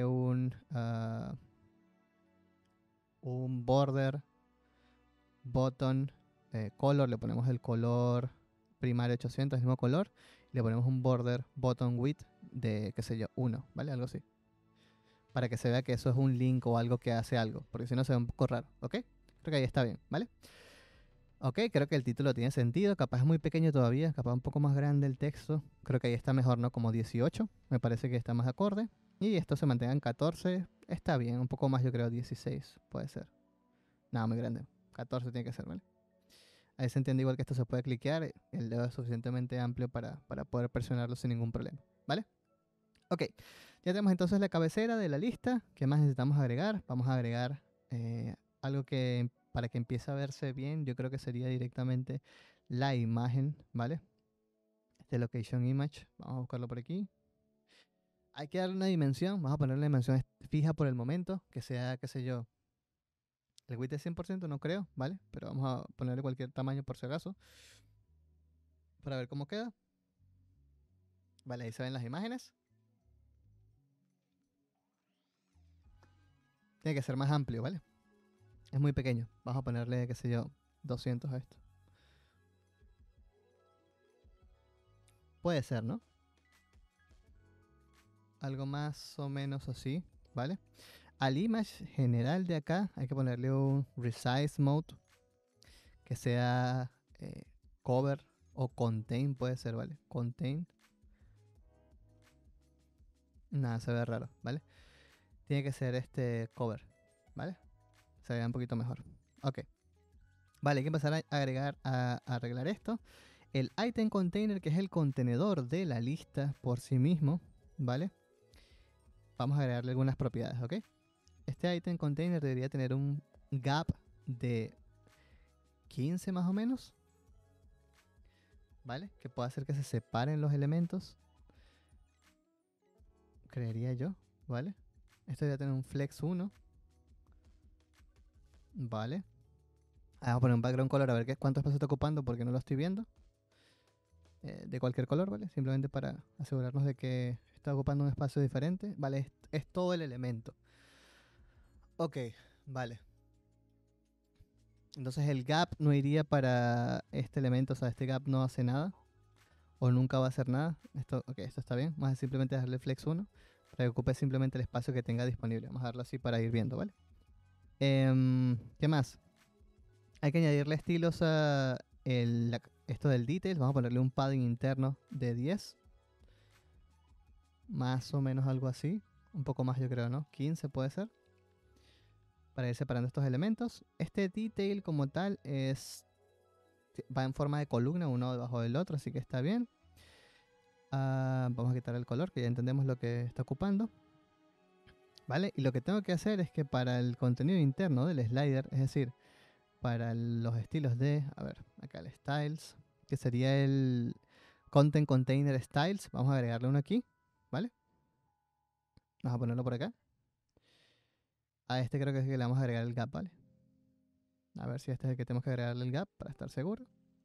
un border button color. Le ponemos el color primario 800, el mismo color. Le ponemos un border button width de qué sé yo, 1, ¿vale? Algo así. Para que se vea que eso es un link o algo que hace algo, porque si no se ve un poco raro, ¿ok? Creo que ahí está bien, ¿vale? Ok, creo que el título tiene sentido, capaz es muy pequeño todavía, capaz un poco más grande el texto. Creo que ahí está mejor, ¿no? Como 18, me parece que está más acorde. Y esto se mantenga en 14, está bien, un poco más yo creo 16, puede ser. Nada, muy grande, 14 tiene que ser, ¿vale? Ahí se entiende igual que esto se puede cliquear, el dedo es suficientemente amplio para poder presionarlo sin ningún problema, ¿vale? Ok, ya tenemos entonces la cabecera de la lista. ¿Qué más necesitamos agregar? Vamos a agregar algo que para que empiece a verse bien, yo creo que sería directamente la imagen, ¿vale? Este location image, vamos a buscarlo por aquí. Hay que darle una dimensión, vamos a ponerle una dimensión fija por el momento, que sea, qué sé yo, el width de 100% no creo, ¿vale? Pero vamos a ponerle cualquier tamaño por si acaso, para ver cómo queda. Vale, ahí se ven las imágenes. Tiene que ser más amplio, ¿vale? Es muy pequeño. Vamos a ponerle, qué sé yo, 200 a esto. Puede ser, ¿no? Algo más o menos así, ¿vale? Al image general de acá hay que ponerle un resize mode que sea cover o contain, puede ser, ¿vale? Contain. Nada, se ve raro, ¿vale? Tiene que ser este cover, ¿vale? Se ve un poquito mejor. Ok. Vale, hay que empezar a agregar, a arreglar esto. El item container, que es el contenedor de la lista por sí mismo, ¿vale? Vamos a agregarle algunas propiedades, ¿ok? Este item container debería tener un gap de 15 más o menos, ¿vale? Que pueda hacer que se separen los elementos, creería yo, ¿vale? Esto debería tener un flex 1, ¿vale? Vamos a poner un background color a ver cuánto espacio está ocupando porque no lo estoy viendo. De cualquier color, ¿vale? Simplemente para asegurarnos de que está ocupando un espacio diferente. Vale, es todo el elemento. Ok, vale. Entonces el gap no iría para este elemento, o sea, este gap no hace nada. O nunca va a hacer nada. Esto, ok, esto está bien. Vamos a simplemente darle flex 1 para que ocupe simplemente el espacio que tenga disponible. Vamos a darlo así para ir viendo, ¿vale? ¿Qué más? Hay que añadirle estilos a esto del detail. Vamos a ponerle un padding interno de 10. Más o menos algo así. Un poco más yo creo, ¿no? 15 puede ser. Para ir separando estos elementos. Este detail como tal va en forma de columna, uno debajo del otro, así que está bien. Vamos a quitar el color, que ya entendemos lo que está ocupando. ¿Vale? Y lo que tengo que hacer es que para el contenido interno del slider, es decir, para los estilos de, a ver, acá el styles, que sería el content container styles, vamos a agregarle uno aquí, ¿vale? Vamos a ponerlo por acá. A este creo que es el que le vamos a agregar el gap, ¿vale? A ver si este es el que tenemos que agregarle el gap para estar seguro.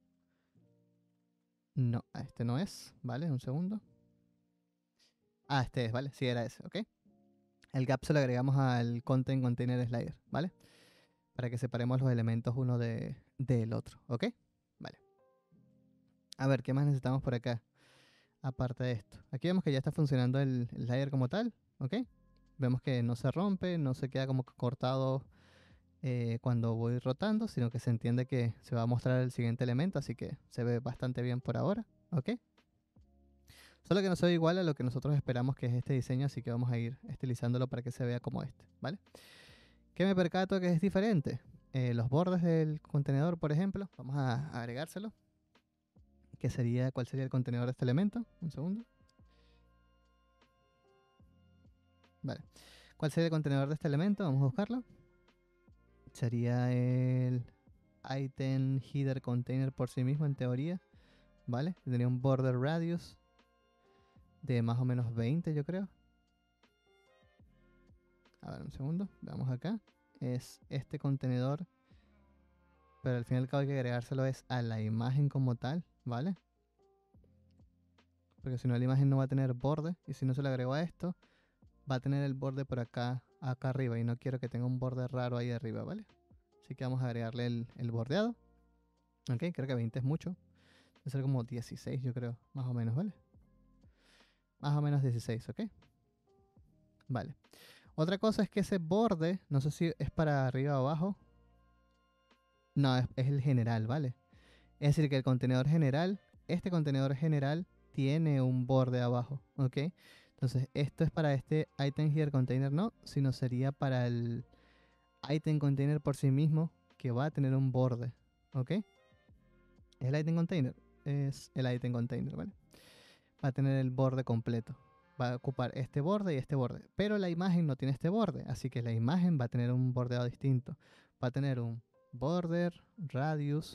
No, a este no es, ¿vale? Un segundo. Este es, ¿vale? Sí, era ese, ¿ok? El gap se lo agregamos al content container slider, ¿vale? Para que separemos los elementos uno del otro, ¿ok? Vale. A ver, ¿qué más necesitamos por acá? Aparte de esto. Aquí vemos que ya está funcionando el slider como tal, ¿ok? Vemos que no se rompe, no se queda como cortado cuando voy rotando, sino que se entiende que se va a mostrar el siguiente elemento, así que se ve bastante bien por ahora, ¿ok? Solo que no se ve igual a lo que nosotros esperamos que es este diseño, así que vamos a ir estilizándolo para que se vea como este, ¿vale? ¿Qué me percato que es diferente? Los bordes del contenedor, por ejemplo, vamos a agregárselo. ¿Cuál sería el contenedor de este elemento? Un segundo. Vale. ¿Cuál sería el contenedor de este elemento? Vamos a buscarlo. Sería el item header container por sí mismo en teoría. ¿Vale? Tendría un border radius de más o menos 20, yo creo. A ver, un segundo. Veamos acá. Es este contenedor. Pero al fin y al cabo hay que agregárselo es a la imagen como tal. ¿Vale? Porque si no la imagen no va a tener borde. Y si no se le agrego a esto, va a tener el borde por acá arriba. Y no quiero que tenga un borde raro ahí arriba, ¿vale? Así que vamos a agregarle el bordeado. Ok, creo que 20 es mucho. Debe ser como 16, yo creo, más o menos, ¿vale? Más o menos 16, ¿ok? Vale. Otra cosa es que ese borde, no sé si es para arriba o abajo. No, es el general, ¿vale? Es decir, que el contenedor general, este contenedor general tiene un borde abajo, ¿ok? Entonces, esto es para este item here container, no, sino sería para el item container por sí mismo, que va a tener un borde, ¿ok? ¿Es el item container? Es el item container, ¿vale? Va a tener el borde completo. Va a ocupar este borde y este borde. Pero la imagen no tiene este borde, así que la imagen va a tener un bordeado distinto. Va a tener un border radius,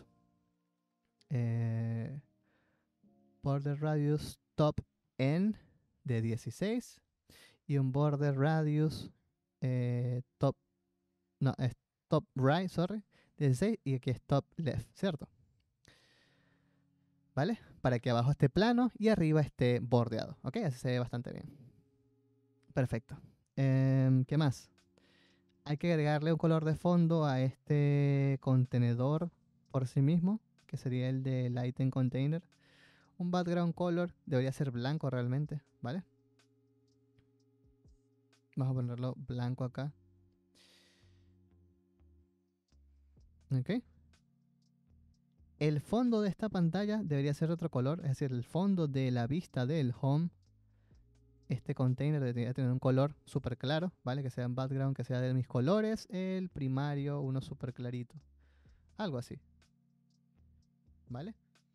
eh, border radius top n de 16 y un border radius top, no, es top right, sorry, 16 y aquí es top left, ¿cierto? ¿Vale? Para que abajo esté plano y arriba esté bordeado, ¿ok? Así se ve bastante bien. Perfecto. ¿Qué más? Hay que agregarle un color de fondo a este contenedor por sí mismo, que sería el del item container. Un background color debería ser blanco realmente, ¿vale? Vamos a ponerlo blanco acá. ¿Ok? El fondo de esta pantalla debería ser otro color, es decir, el fondo de la vista del home. Este container debería tener un color súper claro, ¿vale? Que sea en background, que sea de mis colores. El primario, uno súper clarito. Algo así, ¿vale?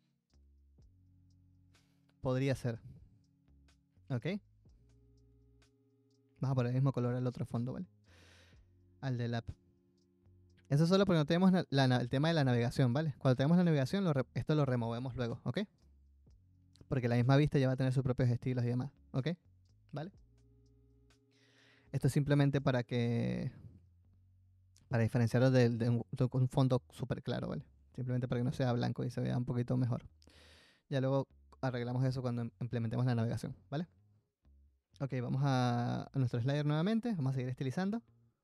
Podría ser, ¿ok? Vamos a poner el mismo color al otro fondo, ¿vale? Al del app. Eso solo porque no tenemos el tema de la navegación, ¿vale? Cuando tenemos la navegación, esto lo removemos luego, ¿ok? Porque la misma vista ya va a tener sus propios estilos y demás, ¿ok? ¿Vale? Esto es simplemente para diferenciarlo de un fondo súper claro, ¿vale? Simplemente para que no sea blanco y se vea un poquito mejor. Ya luego arreglamos eso cuando implementemos la navegación, ¿vale? Ok, vamos a nuestro slider nuevamente. Vamos a seguir estilizando.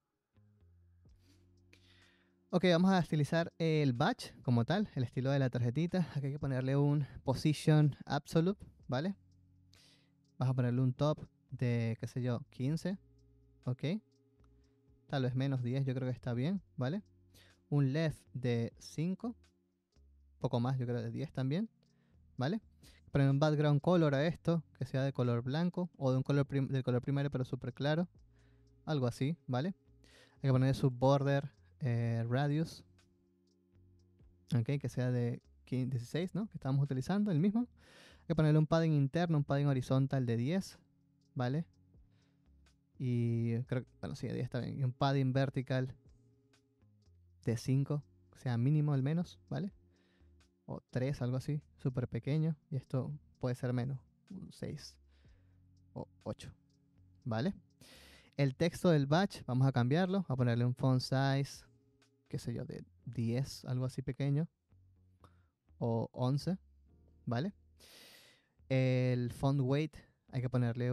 Ok, vamos a estilizar el batch como tal, el estilo de la tarjetita. Aquí hay que ponerle un position absolute, ¿vale? Vas a ponerle un top de, qué sé yo, 15, ok. Tal vez menos 10, yo creo que está bien, ¿vale? Un left de 5, poco más, yo creo de 10 también, ¿vale? Poner un background color a esto, que sea de color blanco o de un color del color primario pero súper claro, algo así, ¿vale? Hay que poner su border radius, ok, que sea de 16, ¿no? Que estamos utilizando, el mismo. Hay que ponerle un padding interno, un padding horizontal de 10, ¿vale? Y creo que, bueno, sí, de 10 está bien. Y un padding vertical de 5, o sea, mínimo al menos, ¿vale? O 3, algo así, súper pequeño. Y esto puede ser menos, un 6 o 8, ¿vale? El texto del batch, vamos a cambiarlo, a ponerle un font size, qué sé yo, de 10, algo así pequeño, o 11, ¿vale? El font weight, hay que ponerle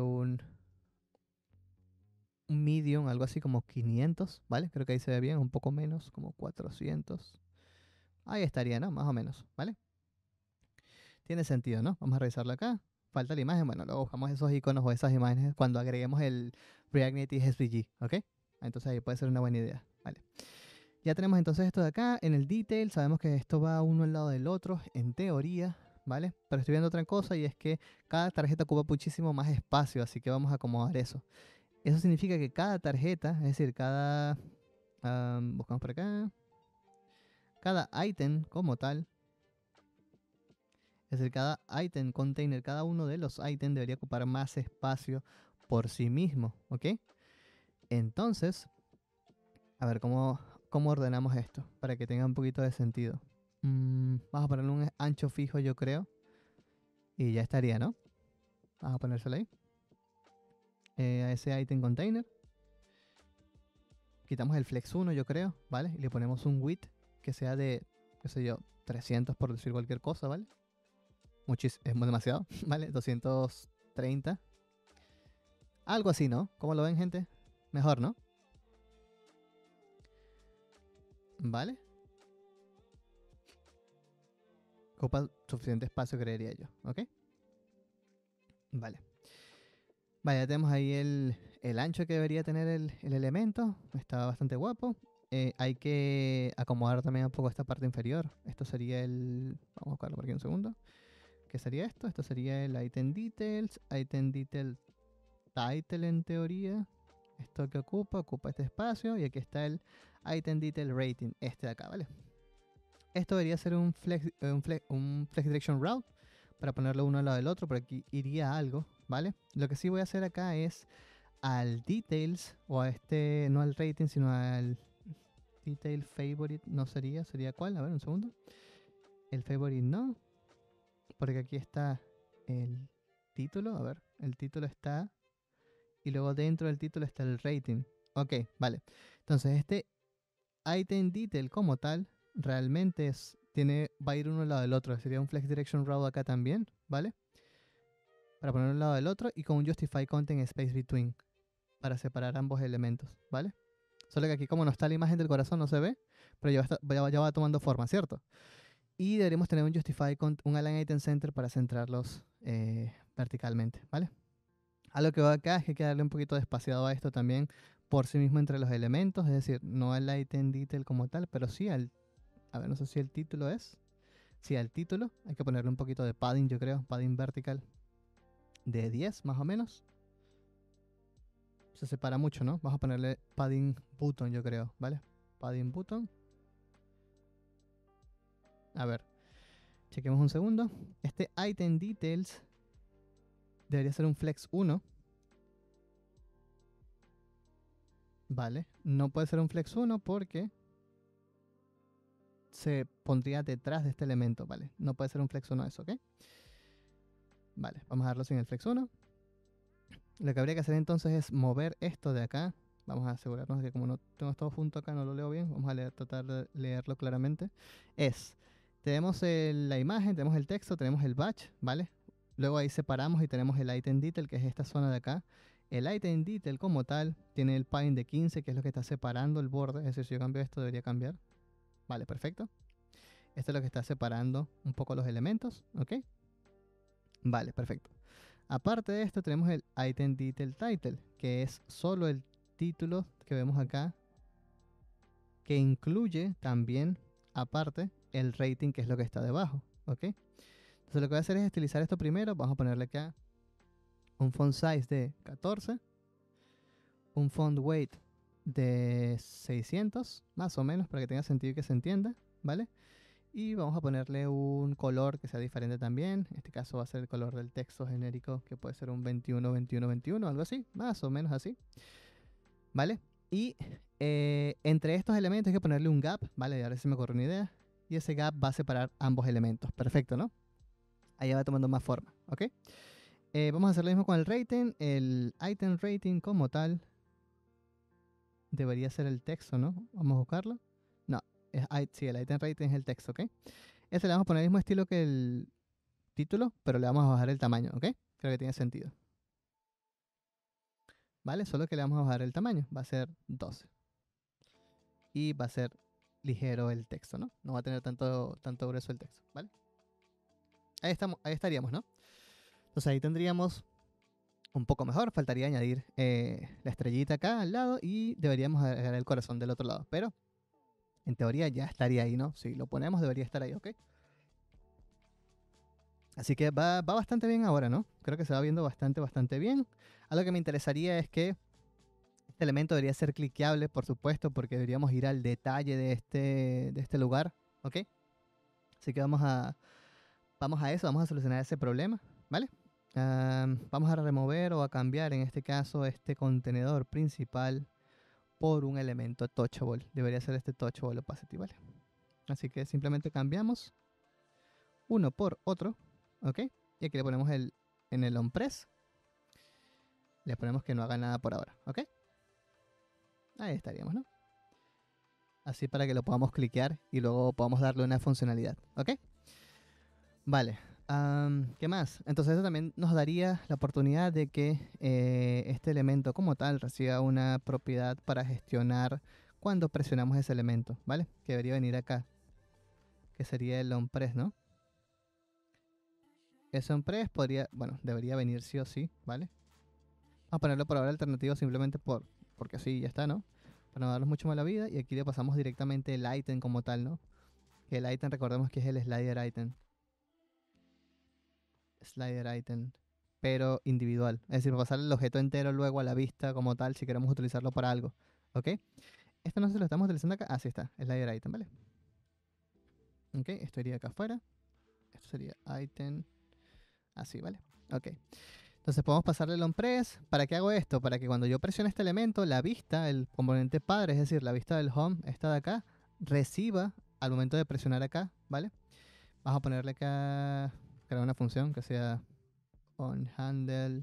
un medium, algo así como 500, ¿vale? Creo que ahí se ve bien, un poco menos, como 400. Ahí estaría, ¿no? Más o menos, ¿vale? Tiene sentido, ¿no? Vamos a revisarlo acá. Falta la imagen, bueno, luego buscamos esos iconos o esas imágenes cuando agreguemos el React Native SVG, ¿ok? Entonces ahí puede ser una buena idea, ¿vale? Ya tenemos entonces esto de acá. En el detail sabemos que esto va uno al lado del otro, en teoría, ¿vale? Pero estoy viendo otra cosa y es que cada tarjeta ocupa muchísimo más espacio, así que vamos a acomodar eso. Eso significa que cada tarjeta, es decir, buscamos por acá, cada item como tal, es decir, cada item container, cada uno de los items debería ocupar más espacio por sí mismo, ¿ok? Entonces, a ver, ¿cómo ordenamos esto? Para que tenga un poquito de sentido. Vamos a ponerle un ancho fijo, yo creo. Y ya estaría, ¿no? Vamos a ponérselo ahí. A ese item container. Quitamos el flex 1, yo creo, ¿vale? Y le ponemos un width que sea de, qué sé yo, 300 por decir cualquier cosa, ¿vale? Es demasiado, ¿vale? 230. Algo así, ¿no? ¿Cómo lo ven, gente? Mejor, ¿no? ¿Vale? Ocupa suficiente espacio, creería yo, ¿ok? Vale. Vale, ya tenemos ahí el ancho que debería tener el elemento. Está bastante guapo. Hay que acomodar también un poco esta parte inferior. Esto sería el... Vamos a buscarlo por aquí un segundo. ¿Qué sería esto? Esto sería el item details. Item detail title en teoría. Esto que ocupa este espacio. Y aquí está el item detail rating. Este de acá, ¿vale? Esto debería ser un flex direction route para ponerlo uno al lado del otro. Por aquí iría algo, ¿vale? Lo que sí voy a hacer acá es al details o a este, no al rating, sino al detail favorite, no sería cuál, a ver un segundo. El favorite no, porque aquí está el título, a ver, el título está y luego dentro del título está el rating. Ok, vale. Entonces este item detail como tal realmente va a ir uno al lado del otro. Sería un flex direction route acá también, ¿vale? Para poner un lado del otro y con un justify content space between para separar ambos elementos, ¿vale? Solo que aquí como no está la imagen del corazón no se ve, pero ya va tomando forma, ¿cierto? Y deberíamos tener un justify con un align item center para centrarlos verticalmente, ¿vale? A lo que va acá es que hay que darle un poquito de espaciado a esto también por sí mismo entre los elementos, es decir, no al item detail como tal, pero sí al, a ver, no sé si el título es, sí al título, hay que ponerle un poquito de padding, yo creo, padding vertical de 10 más o menos. Se separa mucho, ¿no? Vamos a ponerle padding button, yo creo, ¿vale? Padding button. A ver, chequemos un segundo. Este item details debería ser un flex 1. Vale, no puede ser un flex 1 porque se pondría detrás de este elemento, ¿vale? No puede ser un flex 1 eso, ¿ok? Vale, vamos a darlo sin el flex 1. Lo que habría que hacer entonces es mover esto de acá. Vamos a asegurarnos de que como no tengo todo junto acá, no lo leo bien. Vamos a tratar de leerlo claramente. Tenemos la imagen, tenemos el texto, tenemos el batch, ¿vale? Luego ahí separamos y tenemos el item detail, que es esta zona de acá. El item detail como tal tiene el padding de 15, que es lo que está separando el borde. Es decir, si yo cambio esto, debería cambiar. Vale, perfecto. Esto es lo que está separando un poco los elementos, ¿ok? Vale, perfecto. Aparte de esto tenemos el item detail title, que es solo el título que vemos acá, que incluye también, aparte, el rating, que es lo que está debajo, ¿ok? Entonces lo que voy a hacer es estilizar esto primero. Vamos a ponerle acá un font size de 14, un font weight de 600, más o menos, para que tenga sentido y que se entienda, ¿vale? Y vamos a ponerle un color que sea diferente también. En este caso va a ser el color del texto genérico, que puede ser un 21, 21, 21, algo así, más o menos así, ¿vale? Y entre estos elementos hay que ponerle un gap, ¿vale? Ahora sí me ocurre una idea. Y ese gap va a separar ambos elementos. Perfecto, ¿no? Ahí va tomando más forma, ¿ok? Vamos a hacer lo mismo con el rating. El item rating como tal debería ser el texto, ¿no? Vamos a buscarlo. No, sí, el item rating es el texto, ¿ok? Este le vamos a poner el mismo estilo que el título, pero le vamos a bajar el tamaño, ¿ok? Creo que tiene sentido. ¿Vale? Solo que le vamos a bajar el tamaño. Va a ser 12. Y va a ser ligero el texto, ¿no? No va a tener tanto grueso el texto, ¿vale? Ahí estamos, ahí estaríamos, ¿no? Entonces ahí tendríamos un poco mejor. Faltaría añadir la estrellita acá al lado y deberíamos agregar el corazón del otro lado. Pero en teoría ya estaría ahí, ¿no? Si lo ponemos debería estar ahí, ¿ok? Así que va bastante bien ahora, ¿no? Creo que se va viendo bastante bien. Algo que me interesaría es que este elemento debería ser cliqueable, por supuesto, porque deberíamos ir al detalle de este lugar, ¿ok? Así que vamos a eso, vamos a solucionar ese problema, ¿vale? Vamos a remover o a cambiar, en este caso, este contenedor principal por un elemento touchable. Debería ser este touchable opacity, ¿vale? Así que simplemente cambiamos uno por otro, ¿ok? Y aquí le ponemos en el onPress, le ponemos que no haga nada por ahora, ¿ok? Ahí estaríamos, ¿no? Así para que lo podamos cliquear y luego podamos darle una funcionalidad, ¿ok? Vale, ¿qué más? Entonces eso también nos daría la oportunidad de que este elemento como tal reciba una propiedad para gestionar cuando presionamos ese elemento, ¿vale? Que debería venir acá, que sería el onPress, ¿no? Ese onPress podría, bueno, debería venir sí o sí, ¿vale? a ponerlo por ahora alternativo simplemente porque así ya está, ¿no? Para no darnos mucho más la vida. Y aquí le pasamos directamente el item como tal, ¿no? Que el item, recordemos que es el slider item. Slider item. Pero individual. Es decir, pasar el objeto entero luego a la vista como tal si queremos utilizarlo para algo. ¿Ok? Esto no se lo estamos utilizando acá. Ah, sí está. Slider item, ¿vale? Ok, esto iría acá afuera. Esto sería item. Así, ¿vale? Ok. Entonces podemos pasarle el onPress. ¿Para qué hago esto? Para que cuando yo presione este elemento, la vista, el componente padre, es decir, la vista del home, esta de acá, reciba al momento de presionar acá, ¿vale? Vamos a ponerle acá, crear una función que sea onHandlePress,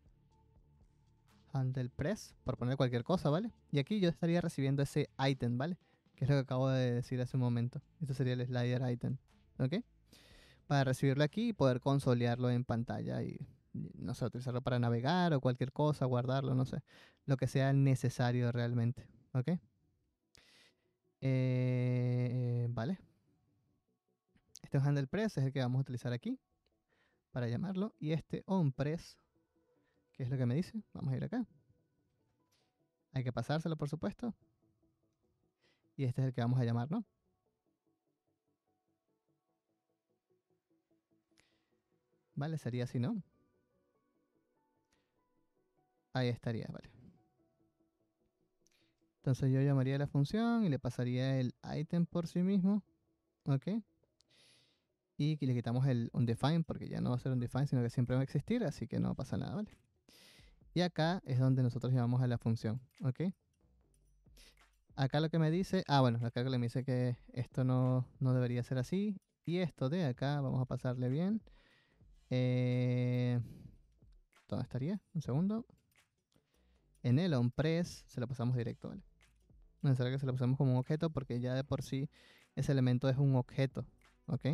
por poner cualquier cosa, ¿vale? Y aquí yo estaría recibiendo ese item, ¿vale? Que es lo que acabo de decir hace un momento. Esto sería el slider item, ¿ok? Para recibirlo aquí y poder consolearlo en pantalla y, no sé, utilizarlo para navegar o cualquier cosa, guardarlo, no sé, lo que sea necesario realmente, ¿ok? Vale. Este handlePress es el que vamos a utilizar aquí para llamarlo. Y este onPress, que es lo que me dice, vamos a ir acá. Hay que pasárselo, por supuesto. Y este es el que vamos a llamar, ¿no? Vale, sería así, ¿no? Ahí estaría, vale. Entonces yo llamaría la función y le pasaría el item por sí mismo, ¿ok? Y le quitamos el undefined porque ya no va a ser undefined, sino que siempre va a existir, así que no pasa nada, ¿vale? Y acá es donde nosotros llamamos a la función, ¿ok? Acá lo que me dice, bueno, acá me dice que esto no debería ser así. Y esto de acá, vamos a pasarle bien. ¿Dónde estaría? Un segundo. En el onPress se lo pasamos directo, ¿vale? No es necesario que se lo pasemos como un objeto porque ya de por sí ese elemento es un objeto, ¿ok?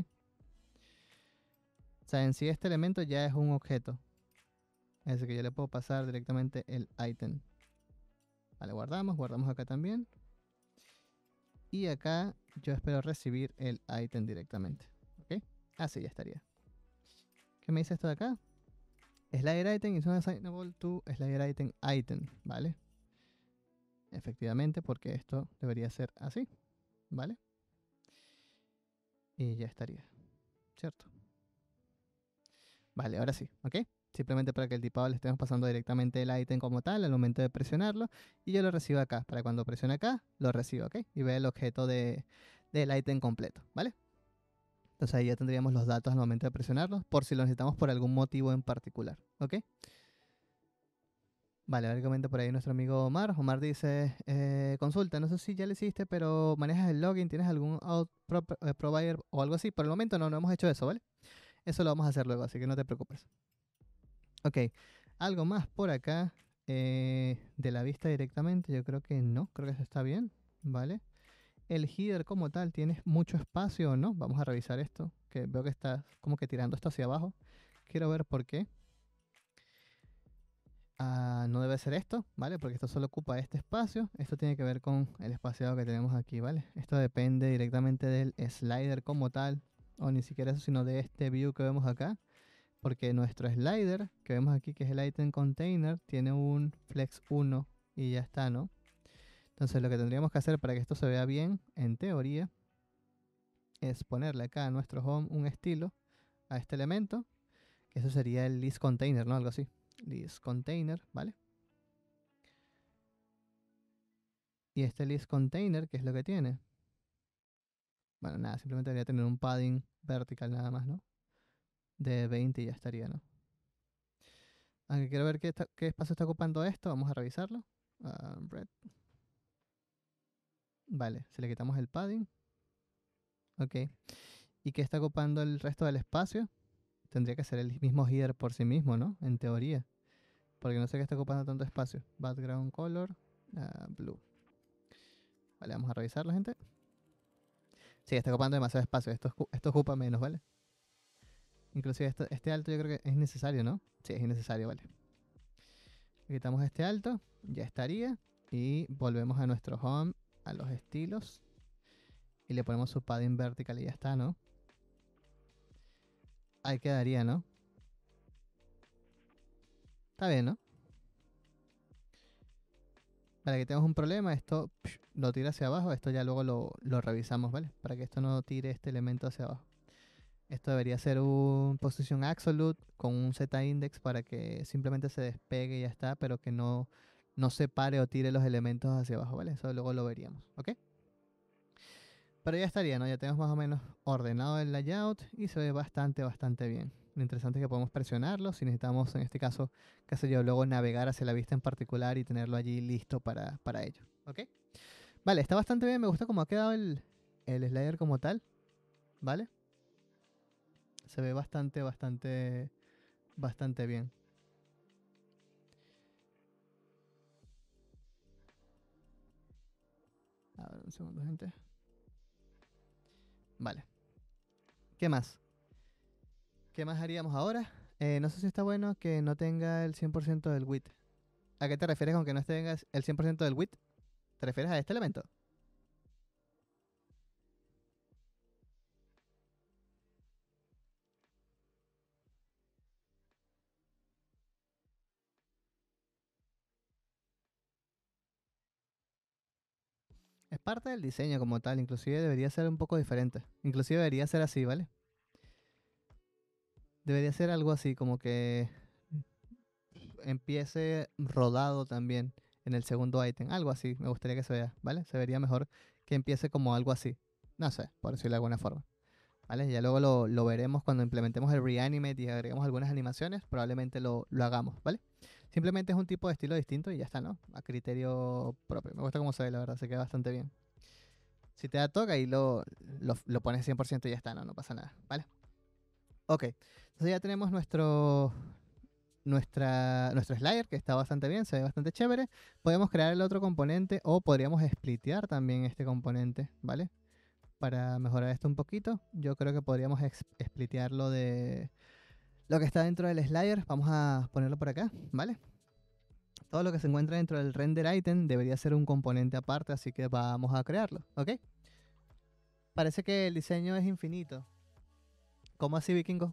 O sea, en sí este elemento ya es un objeto. Es decir, que yo le puedo pasar directamente el item. Vale, guardamos acá también. Y acá yo espero recibir el item directamente, ¿ok? Así ya estaría. ¿Qué me dice esto de acá? Slider item is not assignable to slider item, ¿vale? Efectivamente, porque esto debería ser así, ¿vale? Y ya estaría, ¿cierto? Vale, ahora sí, ¿ok? Simplemente para que el tipado le estemos pasando directamente el item como tal al momento de presionarlo y yo lo recibo acá. Para cuando presione acá, lo recibo, ¿ok? Y ve el objeto del item completo, ¿vale? Entonces ahí ya tendríamos los datos al momento de presionarlos por si lo necesitamos por algún motivo en particular, ¿ok? Vale, a ver qué comenta por ahí nuestro amigo Omar. Omar dice, consulta, no sé si ya lo hiciste, pero manejas el login, ¿tienes algún provider o algo así? Por el momento no hemos hecho eso, ¿vale? Eso lo vamos a hacer luego, así que no te preocupes. Ok, algo más por acá de la vista directamente, yo creo que no, creo que eso está bien, ¿vale? El header como tal, ¿tienes mucho espacio o no? Vamos a revisar esto, que veo que está como que tirando esto hacia abajo. Quiero ver por qué. No debe ser esto, ¿vale? Porque esto solo ocupa este espacio. Esto tiene que ver con el espaciado que tenemos aquí, ¿vale? Esto depende directamente del slider como tal, o ni siquiera eso, sino de este view que vemos acá. Porque nuestro slider, que vemos aquí, que es el item container, tiene un flex 1 y ya está, ¿no? Entonces lo que tendríamos que hacer para que esto se vea bien, en teoría, es ponerle acá a nuestro home un estilo a este elemento, que eso sería el list container, ¿no? Algo así. List container, ¿vale? Y este list container, ¿qué es lo que tiene? Bueno, nada, simplemente debería tener un padding vertical nada más, ¿no? De 20 y ya estaría, ¿no? Aunque quiero ver qué espacio está ocupando esto, vamos a revisarlo. Red. Vale, si le quitamos el padding. Ok. ¿Y qué está ocupando el resto del espacio? Tendría que ser el mismo header por sí mismo, ¿no? En teoría. Porque no sé qué está ocupando tanto espacio. Background color, blue. Vale, vamos a revisarlo, gente. Sí, está ocupando demasiado espacio. Esto ocupa menos, ¿vale? Inclusive este alto yo creo que es innecesario, ¿no? Sí, es innecesario, vale. Le quitamos este alto, ya estaría. Y volvemos a nuestro home, a los estilos. Y le ponemos su padding vertical y ya está, ¿no? Ahí quedaría, ¿no? Está bien, ¿no? Para que tengas un problema, esto lo tira hacia abajo, esto ya luego lo revisamos, ¿vale? Para que esto no tire este elemento hacia abajo. Esto debería ser un position absolute con un z-index para que simplemente se despegue y ya está, pero que no separe o tire los elementos hacia abajo, ¿vale? Eso luego lo veríamos, ¿ok? Pero ya estaría, ¿no? Ya tenemos más o menos ordenado el layout y se ve bastante bien. Lo interesante es que podemos presionarlo si necesitamos, en este caso, qué sé yo, luego navegar hacia la vista en particular y tenerlo allí listo para ello, ¿ok? Vale, está bastante bien, me gusta cómo ha quedado el slider como tal, ¿vale? Se ve bastante bien. A ver, un segundo, gente. Vale. ¿Qué más? ¿Qué más haríamos ahora? No sé si está bueno que no tenga el 100% del width. ¿A qué te refieres con que no tenga el 100% del width? ¿Te refieres a este elemento? Es parte del diseño como tal, inclusive debería ser un poco diferente. Inclusive debería ser así, ¿vale? Debería ser algo así, como que empiece rodado también en el segundo ítem. Algo así, me gustaría que se vea, ¿vale? Se vería mejor que empiece como algo así. No sé, por decirlo de alguna forma. ¿Vale? Ya luego lo veremos cuando implementemos el Reanimate y agreguemos algunas animaciones. Probablemente lo hagamos, ¿vale? Simplemente es un tipo de estilo distinto y ya está, ¿no? A criterio propio. Me gusta cómo se ve, la verdad, se queda bastante bien. Si te da toca y lo pones 100% y ya está, no pasa nada, ¿vale? Ok, entonces ya tenemos nuestro slider que está bastante bien, se ve bastante chévere. Podemos crear el otro componente o podríamos splitear también este componente, ¿vale? Para mejorar esto un poquito, yo creo que podríamos splitearlo de lo que está dentro del slider. Vamos a ponerlo por acá, ¿vale? Todo lo que se encuentra dentro del render item debería ser un componente aparte, así que vamos a crearlo, ¿ok? Parece que el diseño es infinito. ¿Cómo así, vikingo?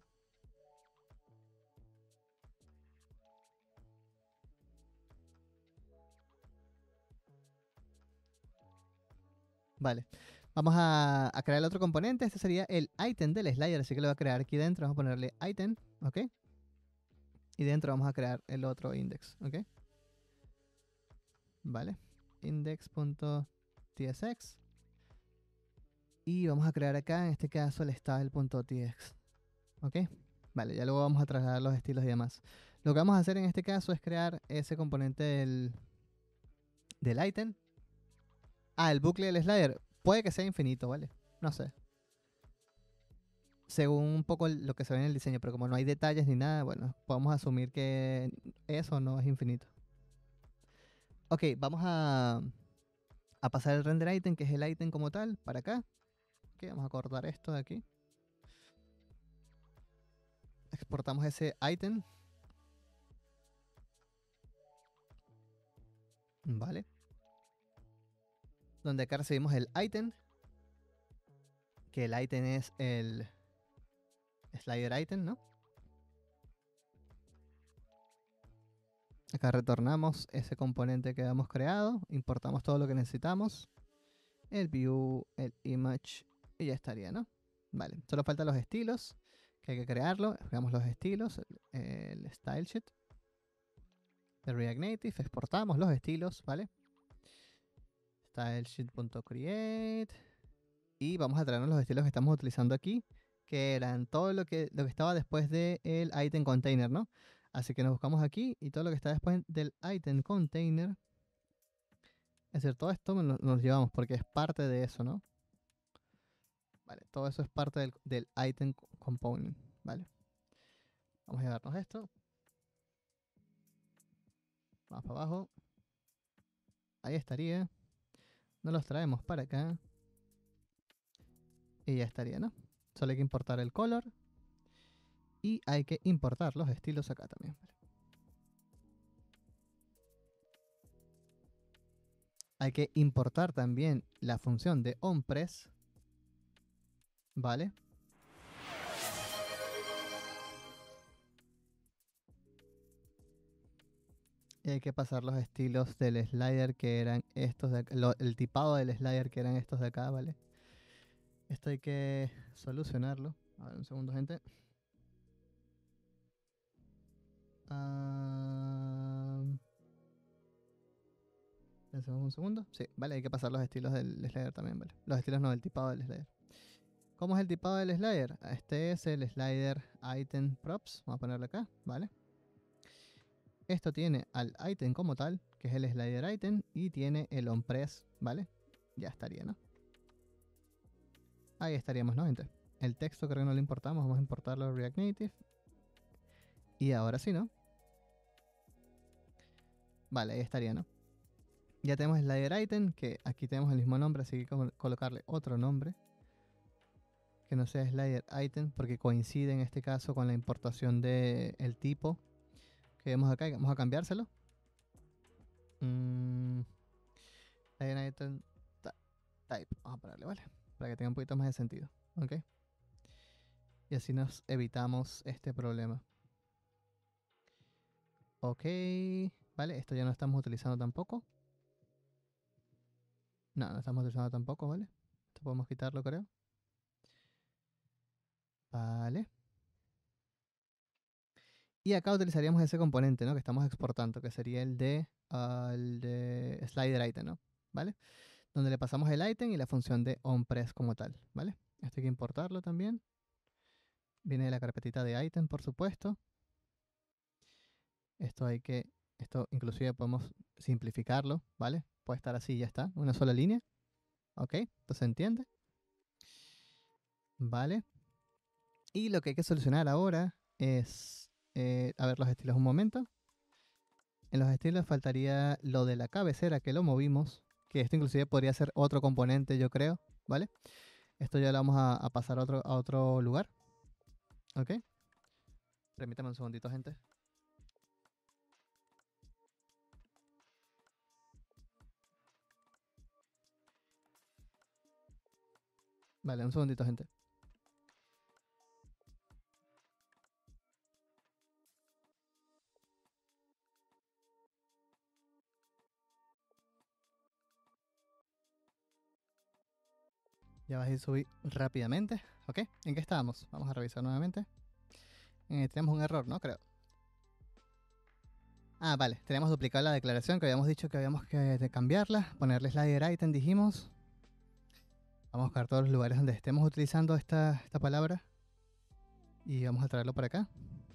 Vale. Vamos a crear el otro componente. Este sería el item del slider, así que lo voy a crear aquí dentro. Vamos a ponerle item, ¿ok? Y dentro vamos a crear el otro index, ¿ok? Vale. Index.tsx. Y vamos a crear acá, en este caso, el style.tx, ¿ok? Vale, ya luego vamos a trasladar los estilos y demás. Lo que vamos a hacer en este caso es crear ese componente del item. Ah, el bucle del slider. Puede que sea infinito, ¿vale? No sé. Según un poco lo que se ve en el diseño, pero como no hay detalles ni nada, bueno, podemos asumir que eso no es infinito. Ok, vamos a pasar el render item, que es el item como tal, para acá. Ok, vamos a cortar esto de aquí. Exportamos ese item. Vale. Donde acá recibimos el item, que el item es el slider item, ¿no? Acá retornamos ese componente que habíamos creado, importamos todo lo que necesitamos, el view, el image y ya estaría, ¿no? Vale, solo faltan los estilos, que hay que crearlo. Creamos los estilos, el style sheet de React Native, exportamos los estilos, ¿vale? Stylesheet.create y vamos a traernos los estilos que estamos utilizando aquí, que eran todo lo que estaba después del item container, ¿no? Así que nos buscamos aquí y todo lo que está después del item container. Es decir, todo esto nos llevamos porque es parte de eso, ¿no? Vale, todo eso es parte del item component, ¿vale? Vamos a llevarnos esto. Vamos para abajo. Ahí estaría. Nos los traemos para acá. Y ya estaría, ¿no? Solo hay que importar el color. Y hay que importar los estilos acá también, ¿vale? Hay que importar también la función de onPress, ¿vale? Y hay que pasar los estilos del slider que eran estos de acá, el tipado del slider que eran estos de acá, ¿vale? Esto hay que solucionarlo. A ver, un segundo, gente. Pensemos un segundo. Sí, vale, hay que pasar los estilos del slider también, ¿vale? Los estilos no, el tipado del slider. ¿Cómo es el tipado del slider? Este es el slider item props. Vamos a ponerlo acá, ¿vale? Esto tiene al item como tal, que es el slider item, y tiene el onPress, ¿vale? Ya estaría, ¿no? Ahí estaríamos, ¿no, gente? El texto creo que no lo importamos, vamos a importarlo a React Native. Y ahora sí, ¿no? Vale, ahí estaría, ¿no? Ya tenemos slider item, que aquí tenemos el mismo nombre, así que colocarle otro nombre. Que no sea slider item, porque coincide en este caso con la importación del tipo que vemos acá. Vamos a cambiárselo. Slider item type. Vamos a ponerle, ¿vale? Para que tenga un poquito más de sentido. ¿Ok? Y así nos evitamos este problema. Ok. Vale, esto ya no estamos utilizando tampoco. No, no estamos utilizando tampoco, ¿vale? Esto podemos quitarlo, creo. Vale. Y acá utilizaríamos ese componente, ¿no? Que estamos exportando, que sería el de slider item, ¿no? ¿Vale? Donde le pasamos el item y la función de onPress como tal, ¿vale? Esto hay que importarlo también. Viene de la carpetita de item, por supuesto. Esto inclusive podemos simplificarlo, ¿vale? Puede estar así y ya está, una sola línea. ¿Ok? Esto se entiende. ¿Vale? Y lo que hay que solucionar ahora es, a ver los estilos un momento. En los estilos faltaría lo de la cabecera que lo movimos, que esto inclusive podría ser otro componente, yo creo, ¿vale? Esto ya lo vamos a pasar a otro lugar. ¿Ok? Permítame un segundito, gente. Vale, un segundito, gente. Ya vas a ir subir rápidamente. ¿Ok? ¿En qué estábamos? Vamos a revisar nuevamente. Tenemos un error, ¿no? Creo. Ah, vale. Tenemos duplicado la declaración que habíamos dicho que habíamos que cambiarla. Ponerle slider item, dijimos. Vamos a buscar todos los lugares donde estemos utilizando esta palabra. Y vamos a traerlo por acá.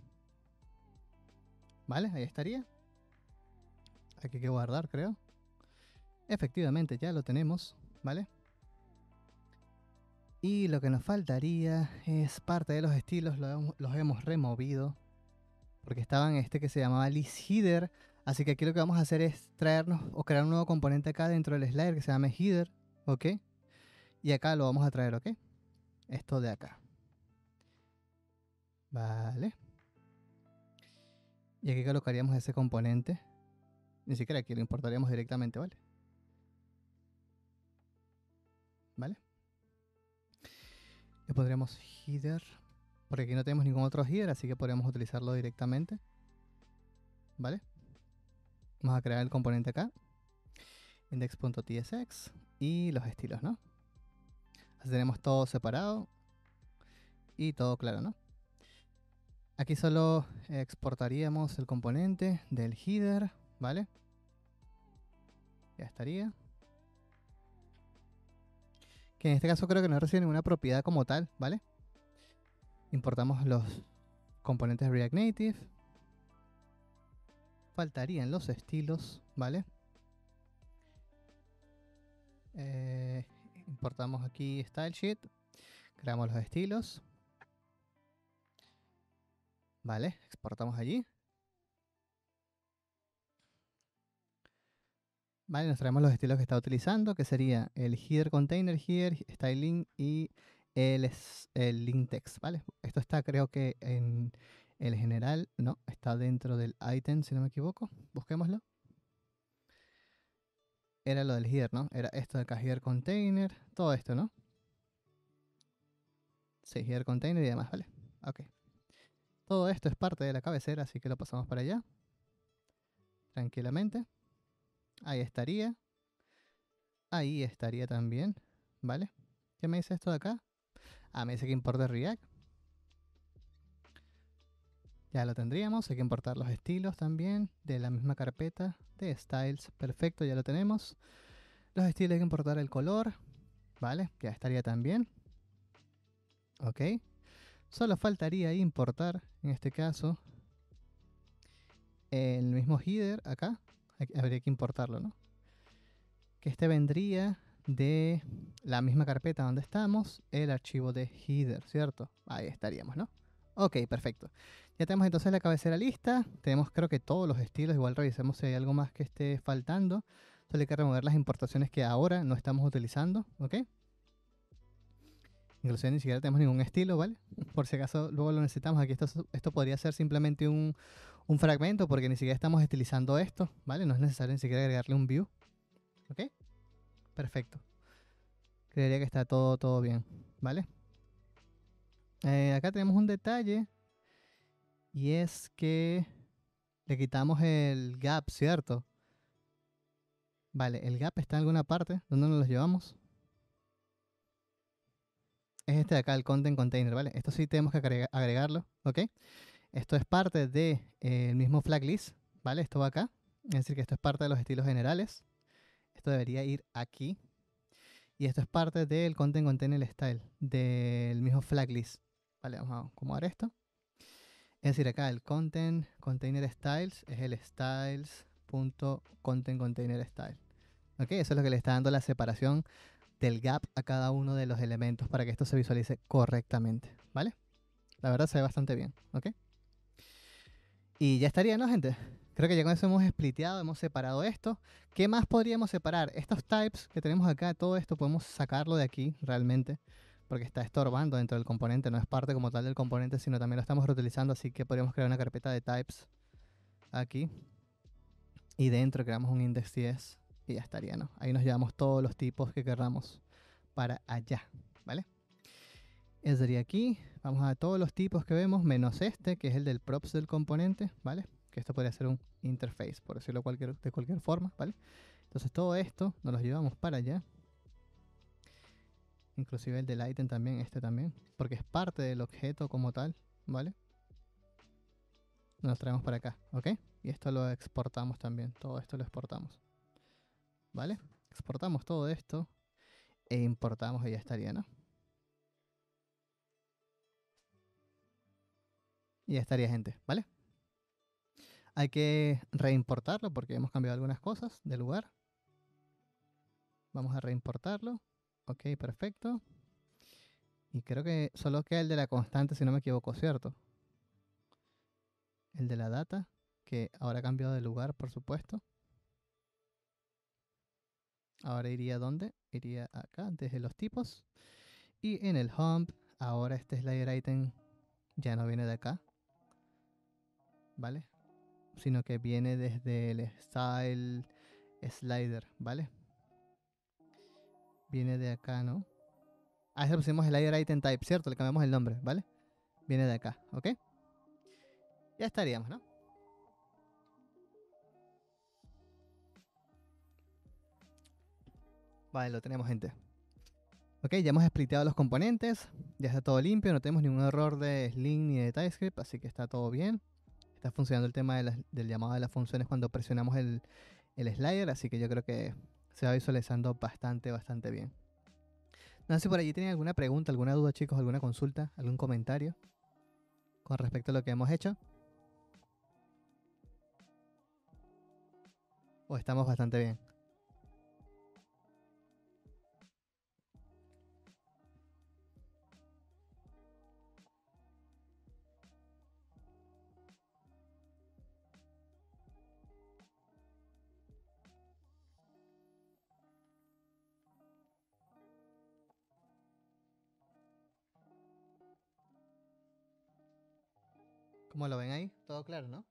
Vale, ahí estaría. Aquí hay que guardar, creo. Efectivamente, ya lo tenemos. ¿Vale? Y lo que nos faltaría es parte de los estilos. Los hemos removido. Porque estaban este que se llamaba list header. Así que aquí lo que vamos a hacer es traernos o crear un nuevo componente acá dentro del slider que se llama header. ¿Ok? Y acá lo vamos a traer, ¿ok? Esto de acá. Vale. Y aquí colocaríamos ese componente. Ni siquiera aquí lo importaríamos directamente, ¿vale? ¿Vale? Le pondríamos header. Porque aquí no tenemos ningún otro header, así que podríamos utilizarlo directamente. ¿Vale? Vamos a crear el componente acá. Index.tsx. Y los estilos, ¿no? Así tenemos todo separado. Y todo claro, ¿no? Aquí solo exportaríamos el componente del header, ¿vale? Ya estaría. Que en este caso creo que no recibe ninguna propiedad como tal, ¿vale? Importamos los componentes de React Native. Faltarían los estilos, ¿vale? Importamos aquí StyleSheet. Creamos los estilos. Vale, exportamos allí. Vale, nos traemos los estilos que está utilizando, que sería el header container, header, styling y el link text, ¿vale? Esto está creo que en el general, no, está dentro del item, si no me equivoco. Busquémoslo. Era lo del header, ¿no? Era esto de acá, header container, todo esto, ¿no? Sí, header container y demás, ¿vale? Ok. Todo esto es parte de la cabecera, así que lo pasamos para allá. tranquilamente. Ahí estaría. Ahí estaría también, ¿vale? ¿Qué me dice esto de acá? Ah, me dice que importe React. Ya lo tendríamos. Hay que importar los estilos también de la misma carpeta de styles. Perfecto, ya lo tenemos. Los estilos hay que importar el color, ¿vale? Ya estaría también. Ok. Solo faltaría importar, en este caso, el mismo header acá. Habría que importarlo, ¿no? Que este vendría de la misma carpeta donde estamos, el archivo de header, ¿cierto? Ahí estaríamos, ¿no? Ok, perfecto. Ya tenemos entonces la cabecera lista. Tenemos creo que todos los estilos. Igual revisemos si hay algo más que esté faltando. Solo hay que remover las importaciones que ahora no estamos utilizando, ¿ok? Inclusive ni siquiera tenemos ningún estilo, ¿vale? Por si acaso luego lo necesitamos. Aquí esto podría ser simplemente un fragmento porque ni siquiera estamos estilizando esto, ¿vale? No es necesario ni siquiera agregarle un view, ¿ok? Perfecto. Creería que está todo bien, ¿vale? Acá tenemos un detalle y es que le quitamos el gap, ¿cierto? Vale, el gap está en alguna parte. ¿Dónde nos lo llevamos? Es este de acá, el content container, ¿vale? Esto sí tenemos que agregarlo, ¿ok? Esto es parte del mismo flag list, ¿vale? Esto va acá. Es decir, que esto es parte de los estilos generales. Esto debería ir aquí. Y esto es parte del content container style, del mismo flag list. Vale, vamos a acomodar esto. Es decir, acá el content container styles es el styles.content container style. ¿Ok? Eso es lo que le está dando la separación del gap a cada uno de los elementos para que esto se visualice correctamente. ¿Vale? La verdad se ve bastante bien. ¿Ok? Y ya estaría, ¿no, gente? Creo que ya con eso hemos spliteado, hemos separado esto. ¿Qué más podríamos separar? Estos types que tenemos acá, todo esto podemos sacarlo de aquí realmente, porque está estorbando dentro del componente, no es parte como tal del componente, sino también lo estamos reutilizando, así que podríamos crear una carpeta de types aquí. Y dentro creamos un index.js y ya estaría, ¿no? Ahí nos llevamos todos los tipos que querramos para allá, ¿vale? Eso sería aquí. Vamos a todos los tipos que vemos, menos este, que es el del props del componente, ¿vale? Que esto podría ser un interface, por decirlo de cualquier forma, ¿vale? Entonces todo esto nos lo llevamos para allá. Inclusive el del item también, este también, porque es parte del objeto como tal, ¿vale? Nos traemos para acá, ¿ok? Y esto lo exportamos también, todo esto lo exportamos, ¿vale? Exportamos todo esto e importamos y ya estaría, ¿no? Y ya estaría, gente, ¿vale? Hay que reimportarlo porque hemos cambiado algunas cosas de lugar. Vamos a reimportarlo. Ok, perfecto. Y creo que solo queda el de la constante, si no me equivoco, ¿cierto? El de la data, que ahora ha cambiado de lugar, por supuesto. Ahora iría ¿dónde? Iría acá, desde los tipos. Y en el home, ahora este slider item ya no viene de acá, ¿vale? Sino que viene desde el style slider, ¿vale? Viene de acá, ¿no? A eso pusimos el slider item type, ¿cierto? Le cambiamos el nombre, ¿vale? Viene de acá, ¿ok? Ya estaríamos, ¿no? Vale, lo tenemos, gente. Ok, ya hemos spliteado los componentes. Ya está todo limpio, no tenemos ningún error de Sling ni de TypeScript, así que está todo bien. Está funcionando el tema del llamado de las funciones cuando presionamos el slider, así que yo creo que se va visualizando bastante bien. No sé si por allí tienen alguna pregunta, alguna duda, chicos, alguna consulta, algún comentario con respecto a lo que hemos hecho. O estamos bastante bien. ¿Cómo lo ven ahí? Todo claro, ¿no?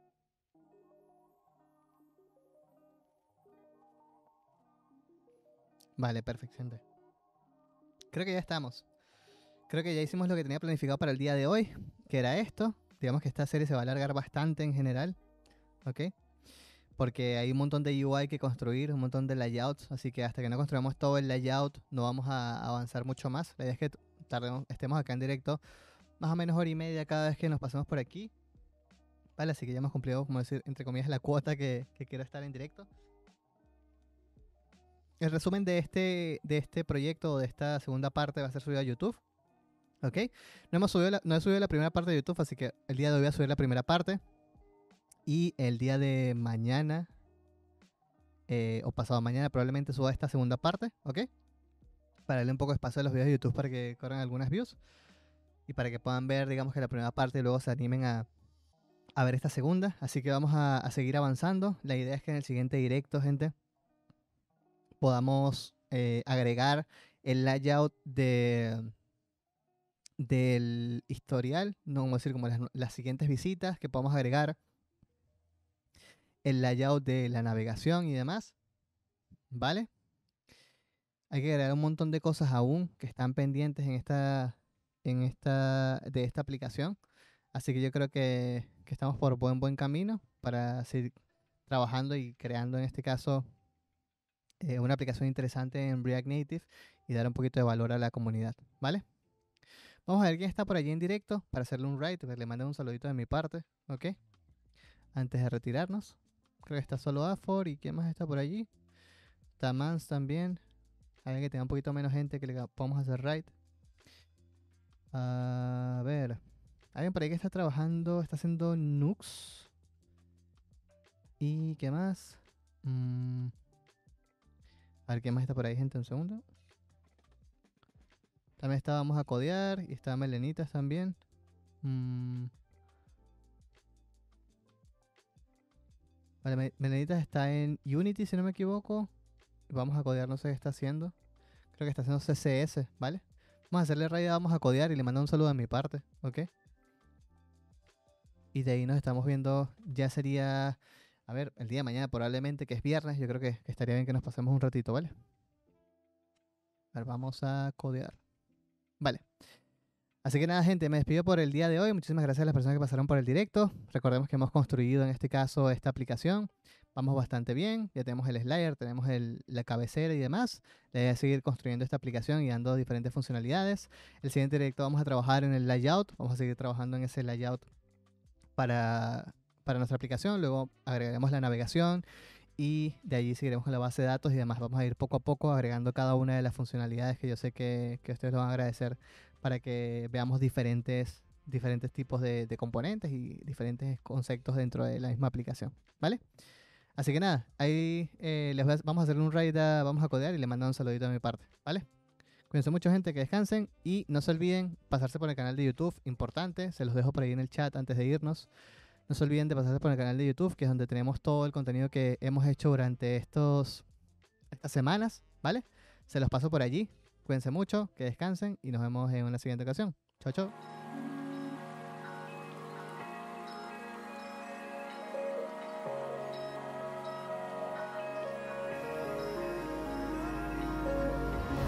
Vale, perfecto. Creo que ya estamos. Creo que ya hicimos lo que tenía planificado para el día de hoy, que era esto. Digamos que esta serie se va a alargar bastante en general, ¿ok? porque hay un montón de UI que construir, un montón de layouts, así que hasta que no construyamos todo el layout no vamos a avanzar mucho más. La idea es que estemos acá en directo más o menos hora y media cada vez que nos pasemos por aquí. Vale, así que ya hemos cumplido, como decir, entre comillas, la cuota que quiero estar en directo. El resumen de este proyecto, de esta segunda parte, va a ser subido a YouTube. ¿Ok? No he subido la primera parte de YouTube, así que el día de hoy voy a subir la primera parte. Y el día de mañana, o pasado mañana, probablemente suba esta segunda parte. ¿Ok? Para darle un poco de espacio a los videos de YouTube para que corran algunas views. Y para que puedan ver, digamos, que la primera parte y luego se animen a ver esta segunda. Así que vamos a seguir avanzando. La idea es que en el siguiente directo, gente, podamos agregar el layout del historial, no vamos a decir como las siguientes visitas, que podamos agregar el layout de la navegación y demás, ¿vale? Hay que agregar un montón de cosas aún que están pendientes de esta aplicación, así que yo creo que estamos por buen camino para seguir trabajando y creando en este caso una aplicación interesante en React Native y dar un poquito de valor a la comunidad, ¿vale? Vamos a ver quién está por allí en directo para hacerle un raid, le mando un saludito de mi parte, ¿ok? Antes de retirarnos. Creo que está solo Afor y quién más está por allí. Tamans también. Alguien que tenga un poquito menos gente que le podamos hacer raid. A ver. Alguien por ahí que está trabajando, está haciendo Nux. ¿Y qué más? A ver, ¿quién más está por ahí, gente? Un segundo. También está Vamos a Codear y está Melenitas también. Vale, Melenitas está en Unity, si no me equivoco. Vamos a Codear, no sé qué está haciendo. Creo que está haciendo CSS, ¿vale? Vamos a hacerle raid, vamos a Codear y le mando un saludo de mi parte, ¿ok? Y de ahí nos estamos viendo, ya sería, a ver, el día de mañana probablemente, que es viernes, yo creo que estaría bien que nos pasemos un ratito, ¿vale? A ver, vamos a codear. Vale. Así que nada, gente, me despido por el día de hoy. Muchísimas gracias a las personas que pasaron por el directo. Recordemos que hemos construido en este caso esta aplicación. Vamos bastante bien. Ya tenemos el slider, tenemos la cabecera y demás. La idea es seguir construyendo esta aplicación y dando diferentes funcionalidades. El siguiente directo vamos a trabajar en el layout. Vamos a seguir trabajando en ese layout para nuestra aplicación. Luego agregaremos la navegación y de allí seguiremos con la base de datos y demás. Vamos a ir poco a poco agregando cada una de las funcionalidades que yo sé que ustedes lo van a agradecer para que veamos diferentes tipos de componentes y diferentes conceptos dentro de la misma aplicación, ¿vale? Así que nada, ahí vamos a hacer un raid, vamos a codear y le mando un saludito de mi parte, ¿vale? Cuídense mucho, gente, que descansen y no se olviden pasarse por el canal de YouTube, importante, se los dejo por ahí en el chat antes de irnos. No se olviden de pasarse por el canal de YouTube, que es donde tenemos todo el contenido que hemos hecho durante estas semanas, ¿vale? Se los paso por allí. Cuídense mucho, que descansen y nos vemos en una siguiente ocasión. Chao, chao.